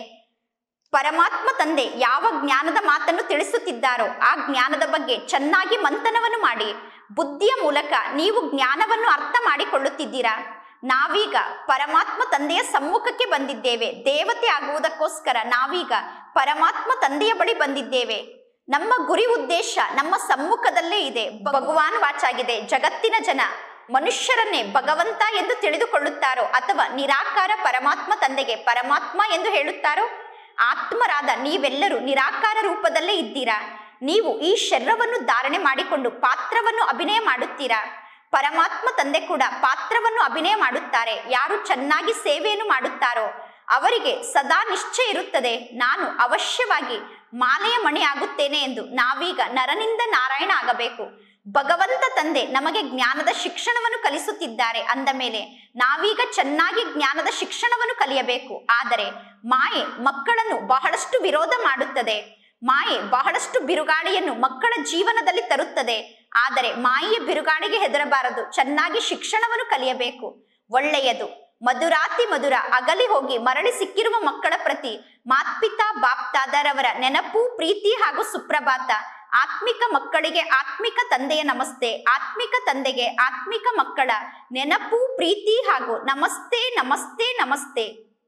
ಪರಮಾತ್ಮ ತಂದೆ ಯಾವ ಜ್ಞಾನದ ಮಾತನ್ನು ತಿಳಿಸುತ್ತಿದ್ದಾರೋ ಆ ಜ್ಞಾನದ ಬಗ್ಗೆ ಚೆನ್ನಾಗಿ ಮಂಥನವನ್ನು ಮಾಡಿ. ಬುದ್ಧಿಯ ಮೂಲಕ ನೀವು ಜ್ಞಾನವನ್ನು ಅರ್ಥ ಮಾಡಿಕೊಳ್ಳುತ್ತಿದ್ದೀರಾ. ನಾವೀಗ ಪರಮಾತ್ಮ ತಂದೆಯ ಸಮ್ಮುಖಕ್ಕೆ ಬಂದಿದ್ದೇವೆ. ದೇವತೆ ಆಗುವುದಕ್ಕೋಸ್ಕರ ನಾವೀಗ ಪರಮಾತ್ಮ ತಂದೆಯ ಬಳಿ ಬಂದಿದ್ದೇವೆ. ನಮ್ಮ ಗುರಿ ಉದ್ದೇಶ ನಮ್ಮ ಸಮ್ಮುಖದಲ್ಲೇ ಇದೆ. ಭಗವಾನ್ ವಾಚಾಗಿದೆ, ಜಗತ್ತಿನ ಜನ ಮನುಷ್ಯರನ್ನೇ ಭಗವಂತ ಎಂದು ತಿಳಿದುಕೊಳ್ಳುತ್ತಾರೋ ಅಥವಾ ನಿರಾಕಾರ ಪರಮಾತ್ಮ ತಂದೆಗೆ ಪರಮಾತ್ಮ ಎಂದು ಹೇಳುತ್ತಾರೋ, ಆತ್ಮರಾದ ನೀವೆಲ್ಲರೂ ನಿರಾಕಾರ ರೂಪದಲ್ಲೇ ಇದ್ದೀರಾ. ನೀವು ಈ ಶರೀರವನ್ನು ಧಾರಣೆ ಮಾಡಿಕೊಂಡು ಪಾತ್ರವನ್ನು ಅಭಿನಯ ಮಾಡುತ್ತೀರಾ. ಪರಮಾತ್ಮ ತಂದೆ ಕೂಡ ಪಾತ್ರವನ್ನು ಅಭಿನಯ ಮಾಡುತ್ತಾರೆ. ಯಾರು ಚೆನ್ನಾಗಿ ಸೇವೆಯನ್ನು ಮಾಡುತ್ತಾರೋ ಅವರಿಗೆ ಸದಾ ನಿಶ್ಚಯ ಇರುತ್ತದೆ, ನಾನು ಅವಶ್ಯವಾಗಿ ಮಾಲೆಯ ಮಣಿ ಆಗುತ್ತೇನೆ ಎಂದು. ನಾವೀಗ ನರನಿಂದ ನಾರಾಯಣ ಆಗಬೇಕು. ಭಗವಂತ ತಂದೆ ನಮಗೆ ಜ್ಞಾನದ ಶಿಕ್ಷಣವನ್ನು ಕಲಿಸುತ್ತಿದ್ದಾರೆ ಅಂದ ಮೇಲೆ ನಾವೀಗ ಚೆನ್ನಾಗಿ ಜ್ಞಾನದ ಶಿಕ್ಷಣವನ್ನು ಕಲಿಯಬೇಕು. ಆದರೆ ಮಾಯೆ ಮಕ್ಕಳನ್ನು ಬಹಳಷ್ಟು ವಿರೋಧ ಮಾಡುತ್ತದೆ. ಮಾಯೆ ಬಹಳಷ್ಟು ಬಿರುಗಾಳಿಯನ್ನು ಮಕ್ಕಳ ಜೀವನದಲ್ಲಿ ತರುತ್ತದೆ. ಆದರೆ ಮಾಯೆಯ ಬಿರುಗಾಳಿಗೆ ಹೆದರಬಾರದು. ಚೆನ್ನಾಗಿ ಶಿಕ್ಷಣವನ್ನು ಕಲಿಯಬೇಕು. ಒಳ್ಳೆಯದು ಮಧುರಾತಿ ಮಧುರ ಅಗಲಿ ಹೋಗಿ ಮರಳಿ ಸಿಕ್ಕಿರುವ ಮಕ್ಕಳ ಪ್ರತಿ ಮಾತ್ಪಿತಾ ಬಾಪ್ತಾದರವರ ನೆನಪು, ಪ್ರೀತಿ ಹಾಗೂ ಸುಪ್ರಭಾತ. ಆತ್ಮಿಕ ಮಕ್ಕಳಿಗೆ ಆತ್ಮಿಕ ತಂದೆಯ ನಮಸ್ತೆ. ಆತ್ಮಿಕ ತಂದೆಗೆ ಆತ್ಮಿಕ ಮಕ್ಕಳ ನೆನಪು, ಪ್ರೀತಿ ಹಾಗೂ ನಮಸ್ತೆ ನಮಸ್ತೆ ನಮಸ್ತೆ.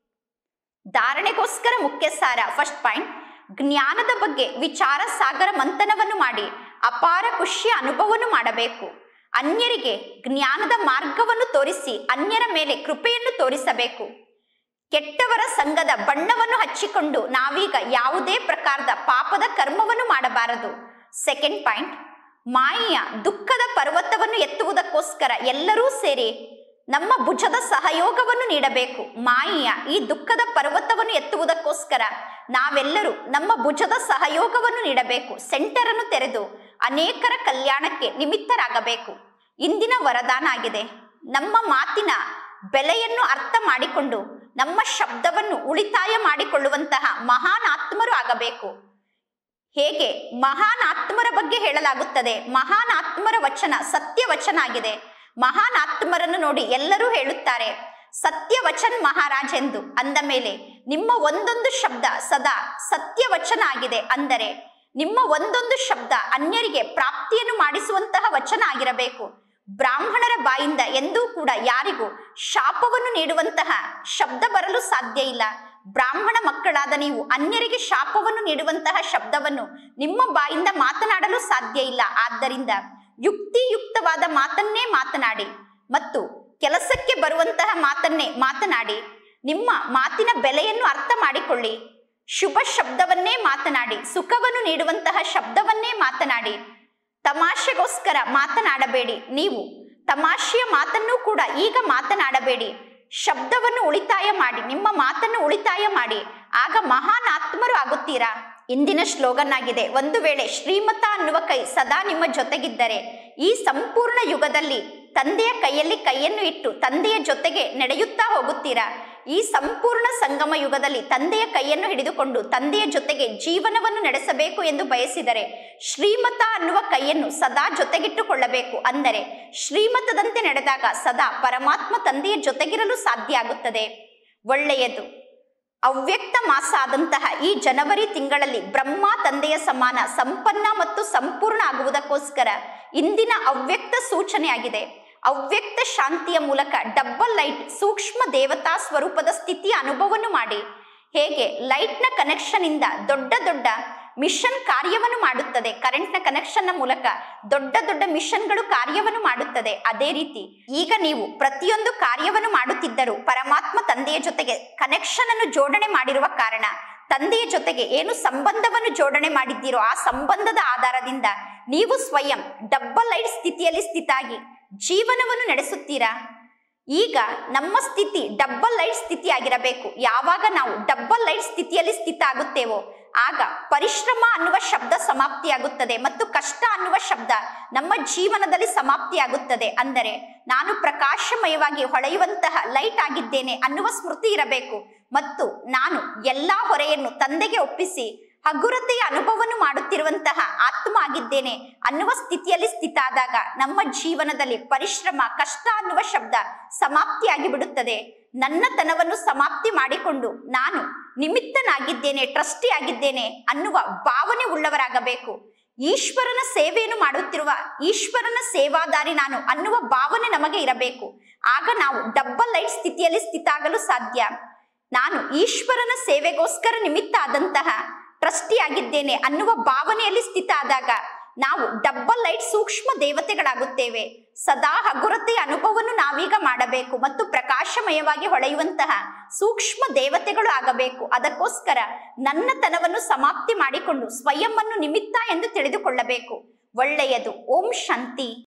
ಧಾರಣೆಗೋಸ್ಕರ ಮುಖ್ಯ ಸಾರ. ಫಸ್ಟ್ ಪಾಯಿಂಟ್, ಜ್ಞಾನದ ಬಗ್ಗೆ ವಿಚಾರ ಸಾಗರ ಮಂಥನವನ್ನು ಮಾಡಿ ಅಪಾರ ಖುಷಿಯ ಅನುಭವವನ್ನು ಮಾಡಬೇಕು. ಅನ್ಯರಿಗೆ ಜ್ಞಾನದ ಮಾರ್ಗವನ್ನು ತೋರಿಸಿ ಅನ್ಯರ ಮೇಲೆ ಕೃಪೆಯನ್ನು ತೋರಿಸಬೇಕು. ಕೆಟ್ಟವರ ಸಂಘದ ಬಣ್ಣವನ್ನು ಹಚ್ಚಿಕೊಂಡು ನಾವೀಗ ಯಾವುದೇ ಪ್ರಕಾರದ ಪಾಪದ ಕರ್ಮವನ್ನು ಮಾಡಬಾರದು. ಸೆಕೆಂಡ್ ಪಾಯಿಂಟ್, ಮಾಯೆಯ ದುಃಖದ ಪರ್ವತವನ್ನು ಎತ್ತುವುದಕ್ಕೋಸ್ಕರ ಎಲ್ಲರೂ ಸೇರಿ ನಮ್ಮ ಭುಜದ ಸಹಯೋಗವನ್ನು ನೀಡಬೇಕು. ಮಾಯೆಯ ಈ ದುಃಖದ ಪರ್ವತವನ್ನು ಎತ್ತುವುದಕ್ಕೋಸ್ಕರ ನಾವೆಲ್ಲರೂ ನಮ್ಮ ಭುಜದ ಸಹಯೋಗವನ್ನು ನೀಡಬೇಕು. ಸೆಂಟರ್ ಅನ್ನು ತೆರೆದು ಅನೇಕರ ಕಲ್ಯಾಣಕ್ಕೆ ನಿಮಿತ್ತರಾಗಬೇಕು. ಇಂದಿನ ವರದಾನ ಆಗಿದೆ. ನಮ್ಮ ಮಾತಿನ ಬೆಲೆಯನ್ನು ಅರ್ಥ ಮಾಡಿಕೊಂಡು ನಮ್ಮ ಶಬ್ದವನ್ನು ಉಳಿತಾಯ ಮಾಡಿಕೊಳ್ಳುವಂತಹ ಮಹಾನ್ ಆತ್ಮರು ಆಗಬೇಕು. ಹೇಗೆ ಮಹಾನ್ ಆತ್ಮರ ಬಗ್ಗೆ ಹೇಳಲಾಗುತ್ತದೆ? ಮಹಾನ್ ಆತ್ಮರ ವಚನ ಸತ್ಯ ವಚನ ಆಗಿದೆ. ಮಹಾನ್ ಆತ್ಮರನ್ನು ನೋಡಿ ಎಲ್ಲರೂ ಹೇಳುತ್ತಾರೆ ಸತ್ಯವಚನ್ ಮಹಾರಾಜ್ ಎಂದು. ಅಂದ ಮೇಲೆ ನಿಮ್ಮ ಒಂದೊಂದು ಶಬ್ದ ಸದಾ ಸತ್ಯವಚನ ಆಗಿದೆ. ಅಂದರೆ ನಿಮ್ಮ ಒಂದೊಂದು ಶಬ್ದ ಅನ್ಯರಿಗೆ ಪ್ರಾಪ್ತಿಯನ್ನು ಮಾಡಿಸುವಂತಹ ವಚನ ಆಗಿರಬೇಕು. ಬ್ರಾಹ್ಮಣರ ಬಾಯಿಂದ ಎಂದೂ ಕೂಡ ಯಾರಿಗೂ ಶಾಪವನ್ನು ನೀಡುವಂತಹ ಶಬ್ದ ಬರಲು ಸಾಧ್ಯ ಇಲ್ಲ. ಬ್ರಾಹ್ಮಣ ಮಕ್ಕಳಾದ ನೀವು ಅನ್ಯರಿಗೆ ಶಾಪವನ್ನು ನೀಡುವಂತಹ ಶಬ್ದವನ್ನು ನಿಮ್ಮ ಬಾಯಿಂದ ಮಾತನಾಡಲು ಸಾಧ್ಯ ಇಲ್ಲ. ಆದ್ದರಿಂದ ಯುಕ್ತಿಯುಕ್ತವಾದ ಮಾತನ್ನೇ ಮಾತನಾಡಿ ಮತ್ತು ಕೆಲಸಕ್ಕೆ ಬರುವಂತಹ ಮಾತನ್ನೇ ಮಾತನಾಡಿ. ನಿಮ್ಮ ಮಾತಿನ ಬೆಲೆಯನ್ನು ಅರ್ಥ ಮಾಡಿಕೊಳ್ಳಿ. ಶುಭ ಶಬ್ದವನ್ನೇ ಮಾತನಾಡಿ. ಸುಖವನ್ನು ನೀಡುವಂತಹ ಶಬ್ದವನ್ನೇ ಮಾತನಾಡಿ. ತಮಾಷೆಗೋಸ್ಕರ ಮಾತನಾಡಬೇಡಿ. ನೀವು ತಮಾಷೆಯ ಮಾತನ್ನು ಕೂಡ ಈಗ ಮಾತನಾಡಬೇಡಿ. ಶಬ್ದವನ್ನು ಉಳಿತಾಯ ಮಾಡಿ, ನಿಮ್ಮ ಮಾತನ್ನು ಉಳಿತಾಯ ಮಾಡಿ, ಆಗ ಮಹಾನ್ ಆತ್ಮರು ಆಗುತ್ತೀರಾ. ಇಂದಿನ ಸ್ಲೋಗನ್ ಆಗಿದೆ, ಒಂದು ವೇಳೆ ಶ್ರೀಮತ ಅನ್ನುವ ಕೈ ಸದಾ ನಿಮ್ಮ ಜೊತೆಗಿದ್ದರೆ ಈ ಸಂಪೂರ್ಣ ಯುಗದಲ್ಲಿ ತಂದೆಯ ಕೈಯಲ್ಲಿ ಕೈಯನ್ನು ಇಟ್ಟು ತಂದೆಯ ಜೊತೆಗೆ ನಡೆಯುತ್ತಾ ಹೋಗುತ್ತೀರಾ. ಈ ಸಂಪೂರ್ಣ ಸಂಗಮ ಯುಗದಲ್ಲಿ ತಂದೆಯ ಕೈಯನ್ನು ಹಿಡಿದುಕೊಂಡು ತಂದೆಯ ಜೊತೆಗೆ ಜೀವನವನ್ನು ನಡೆಸಬೇಕು ಎಂದು ಬಯಸಿದರೆ ಶ್ರೀಮತ ಅನ್ನುವ ಕೈಯನ್ನು ಸದಾ ಜೊತೆಗಿಟ್ಟುಕೊಳ್ಳಬೇಕು. ಅಂದರೆ ಶ್ರೀಮತದಂತೆ ನಡೆದಾಗ ಸದಾ ಪರಮಾತ್ಮ ತಂದೆಯ ಜೊತೆಗಿರಲು ಸಾಧ್ಯ ಆಗುತ್ತದೆ. ಒಳ್ಳೆಯದು. ಅವ್ಯಕ್ತ ಮಾಸ ಆದಂತಹ ಈ ಜನವರಿ ತಿಂಗಳಲ್ಲಿ ಬ್ರಹ್ಮ ತಂದೆಯ ಸಮಾನ ಸಂಪನ್ನ ಮತ್ತು ಸಂಪೂರ್ಣ ಆಗುವುದಕ್ಕೋಸ್ಕರ ಇಂದಿನ ಅವ್ಯಕ್ತ ಸೂಚನೆಯಾಗಿದೆ. ಅವ್ಯಕ್ತ ಶಾಂತಿಯ ಮೂಲಕ ಡಬಲ್ ಲೈಟ್ ಸೂಕ್ಷ್ಮ ದೇವತಾ ಸ್ವರೂಪದ ಸ್ಥಿತಿಯ ಅನುಭವವನ್ನು ಮಾಡಿ. ಹೇಗೆ ಲೈಟ್ನ ಕನೆಕ್ಷನ್ ಇಂದ ದೊಡ್ಡ ದೊಡ್ಡ ಮಿಷನ್ ಕಾರ್ಯವನ್ನು ಮಾಡುತ್ತದೆ, ಕರೆಂಟ್ನ ಕನೆಕ್ಷನ್ನ ಮೂಲಕ ದೊಡ್ಡ ದೊಡ್ಡ ಮಿಷನ್ಗಳು ಕಾರ್ಯವನ್ನು ಮಾಡುತ್ತದೆ, ಅದೇ ರೀತಿ ಈಗ ನೀವು ಪ್ರತಿಯೊಂದು ಕಾರ್ಯವನ್ನು ಮಾಡುತ್ತಿದ್ದರೂ ಪರಮಾತ್ಮ ತಂದೆಯ ಜೊತೆಗೆ ಕನೆಕ್ಷನ್ ಅನ್ನು ಜೋಡಣೆ ಮಾಡಿರುವ ಕಾರಣ ತಂದೆಯ ಜೊತೆಗೆ ಏನು ಸಂಬಂಧವನ್ನು ಜೋಡಣೆ ಮಾಡಿದ್ದೀರೋ ಆ ಸಂಬಂಧದ ಆಧಾರದಿಂದ ನೀವು ಸ್ವಯಂ ಡಬಲ್ ಲೈಟ್ ಸ್ಥಿತಿಯಲ್ಲಿ ಸ್ಥಿತಾಗಿ ಜೀವನವನ್ನು ನಡೆಸುತ್ತೀರಾ. ಈಗ ನಮ್ಮ ಸ್ಥಿತಿ ಡಬಲ್ ಲೈಟ್ ಸ್ಥಿತಿ ಆಗಿರಬೇಕು. ಯಾವಾಗ ನಾವು ಡಬಲ್ ಲೈಟ್ ಸ್ಥಿತಿಯಲ್ಲಿ ಸ್ಥಿತ ಆಗುತ್ತೇವೋ ಆಗ ಪರಿಶ್ರಮ ಅನ್ನುವ ಶಬ್ದ ಸಮಾಪ್ತಿಯಾಗುತ್ತದೆ ಮತ್ತು ಕಷ್ಟ ಅನ್ನುವ ಶಬ್ದ ನಮ್ಮ ಜೀವನದಲ್ಲಿ ಸಮಾಪ್ತಿಯಾಗುತ್ತದೆ. ಅಂದರೆ ನಾನು ಪ್ರಕಾಶಮಯವಾಗಿ ಹೊಳೆಯುವಂತಹ ಲೈಟ್ ಆಗಿದ್ದೇನೆ ಅನ್ನುವ ಸ್ಮೃತಿ ಇರಬೇಕು ಮತ್ತು ನಾನು ಎಲ್ಲಾ ಹೊರೆಯನ್ನು ತಂದೆಗೆ ಒಪ್ಪಿಸಿ ಹಗುರತೆಯ ಅನುಭವವನ್ನು ಮಾಡುತ್ತಿರುವಂತಹ ಆತ್ಮ ಆಗಿದ್ದೇನೆ ಅನ್ನುವ ಸ್ಥಿತಿಯಲ್ಲಿ ಸ್ಥಿತ ಆದಾಗ ನಮ್ಮ ಜೀವನದಲ್ಲಿ ಪರಿಶ್ರಮ ಕಷ್ಟ ಅನ್ನುವ ಶಬ್ದ ಸಮಾಪ್ತಿಯಾಗಿ ಬಿಡುತ್ತದೆ. ನನ್ನತನವನ್ನು ಸಮಾಪ್ತಿ ಮಾಡಿಕೊಂಡು ನಾನು ನಿಮಿತ್ತನಾಗಿದ್ದೇನೆ, ಟ್ರಸ್ಟಿ ಆಗಿದ್ದೇನೆ ಅನ್ನುವ ಭಾವನೆ ಉಳ್ಳವರಾಗಬೇಕು. ಈಶ್ವರನ ಸೇವೆಯನ್ನು ಮಾಡುತ್ತಿರುವ ಈಶ್ವರನ ಸೇವಾದಾರಿ ನಾನು ಅನ್ನುವ ಭಾವನೆ ನಮಗೆ ಇರಬೇಕು. ಆಗ ನಾವು ಡಬಲ್ ಲೈಟ್ ಸ್ಥಿತಿಯಲ್ಲಿ ಸ್ಥಿತ ಆಗಲು ಸಾಧ್ಯ. ನಾನು ಈಶ್ವರನ ಸೇವೆಗೋಸ್ಕರ ನಿಮಿತ್ತ ಆದಂತಹ ಟ್ರಸ್ಟಿ ಆಗಿದ್ದೇನೆ ಅನ್ನುವ ಭಾವನೆಯಲ್ಲಿ ಸ್ಥಿತ ಆದಾಗ ನಾವು ಡಬಲ್ ಲೈಟ್ ಸೂಕ್ಷ್ಮ ದೇವತೆಗಳಾಗುತ್ತೇವೆ. ಸದಾ ಹಗುರತೆಯ ಅನುಭವವನ್ನು ನಾವೀಗ ಮಾಡಬೇಕು ಮತ್ತು ಪ್ರಕಾಶಮಯವಾಗಿ ಹೊಳೆಯುವಂತಹ ಸೂಕ್ಷ್ಮ ದೇವತೆಗಳು ಆಗಬೇಕು. ಅದಕ್ಕೋಸ್ಕರ ನನ್ನತನವನ್ನು ಸಮಾಪ್ತಿ ಮಾಡಿಕೊಂಡು ಸ್ವಯಂ ಅನ್ನು ನಿಮಿತ್ತ ಎಂದು ತಿಳಿದುಕೊಳ್ಳಬೇಕು. ಒಳ್ಳೆಯದು. ಓಂ ಶಾಂತಿ.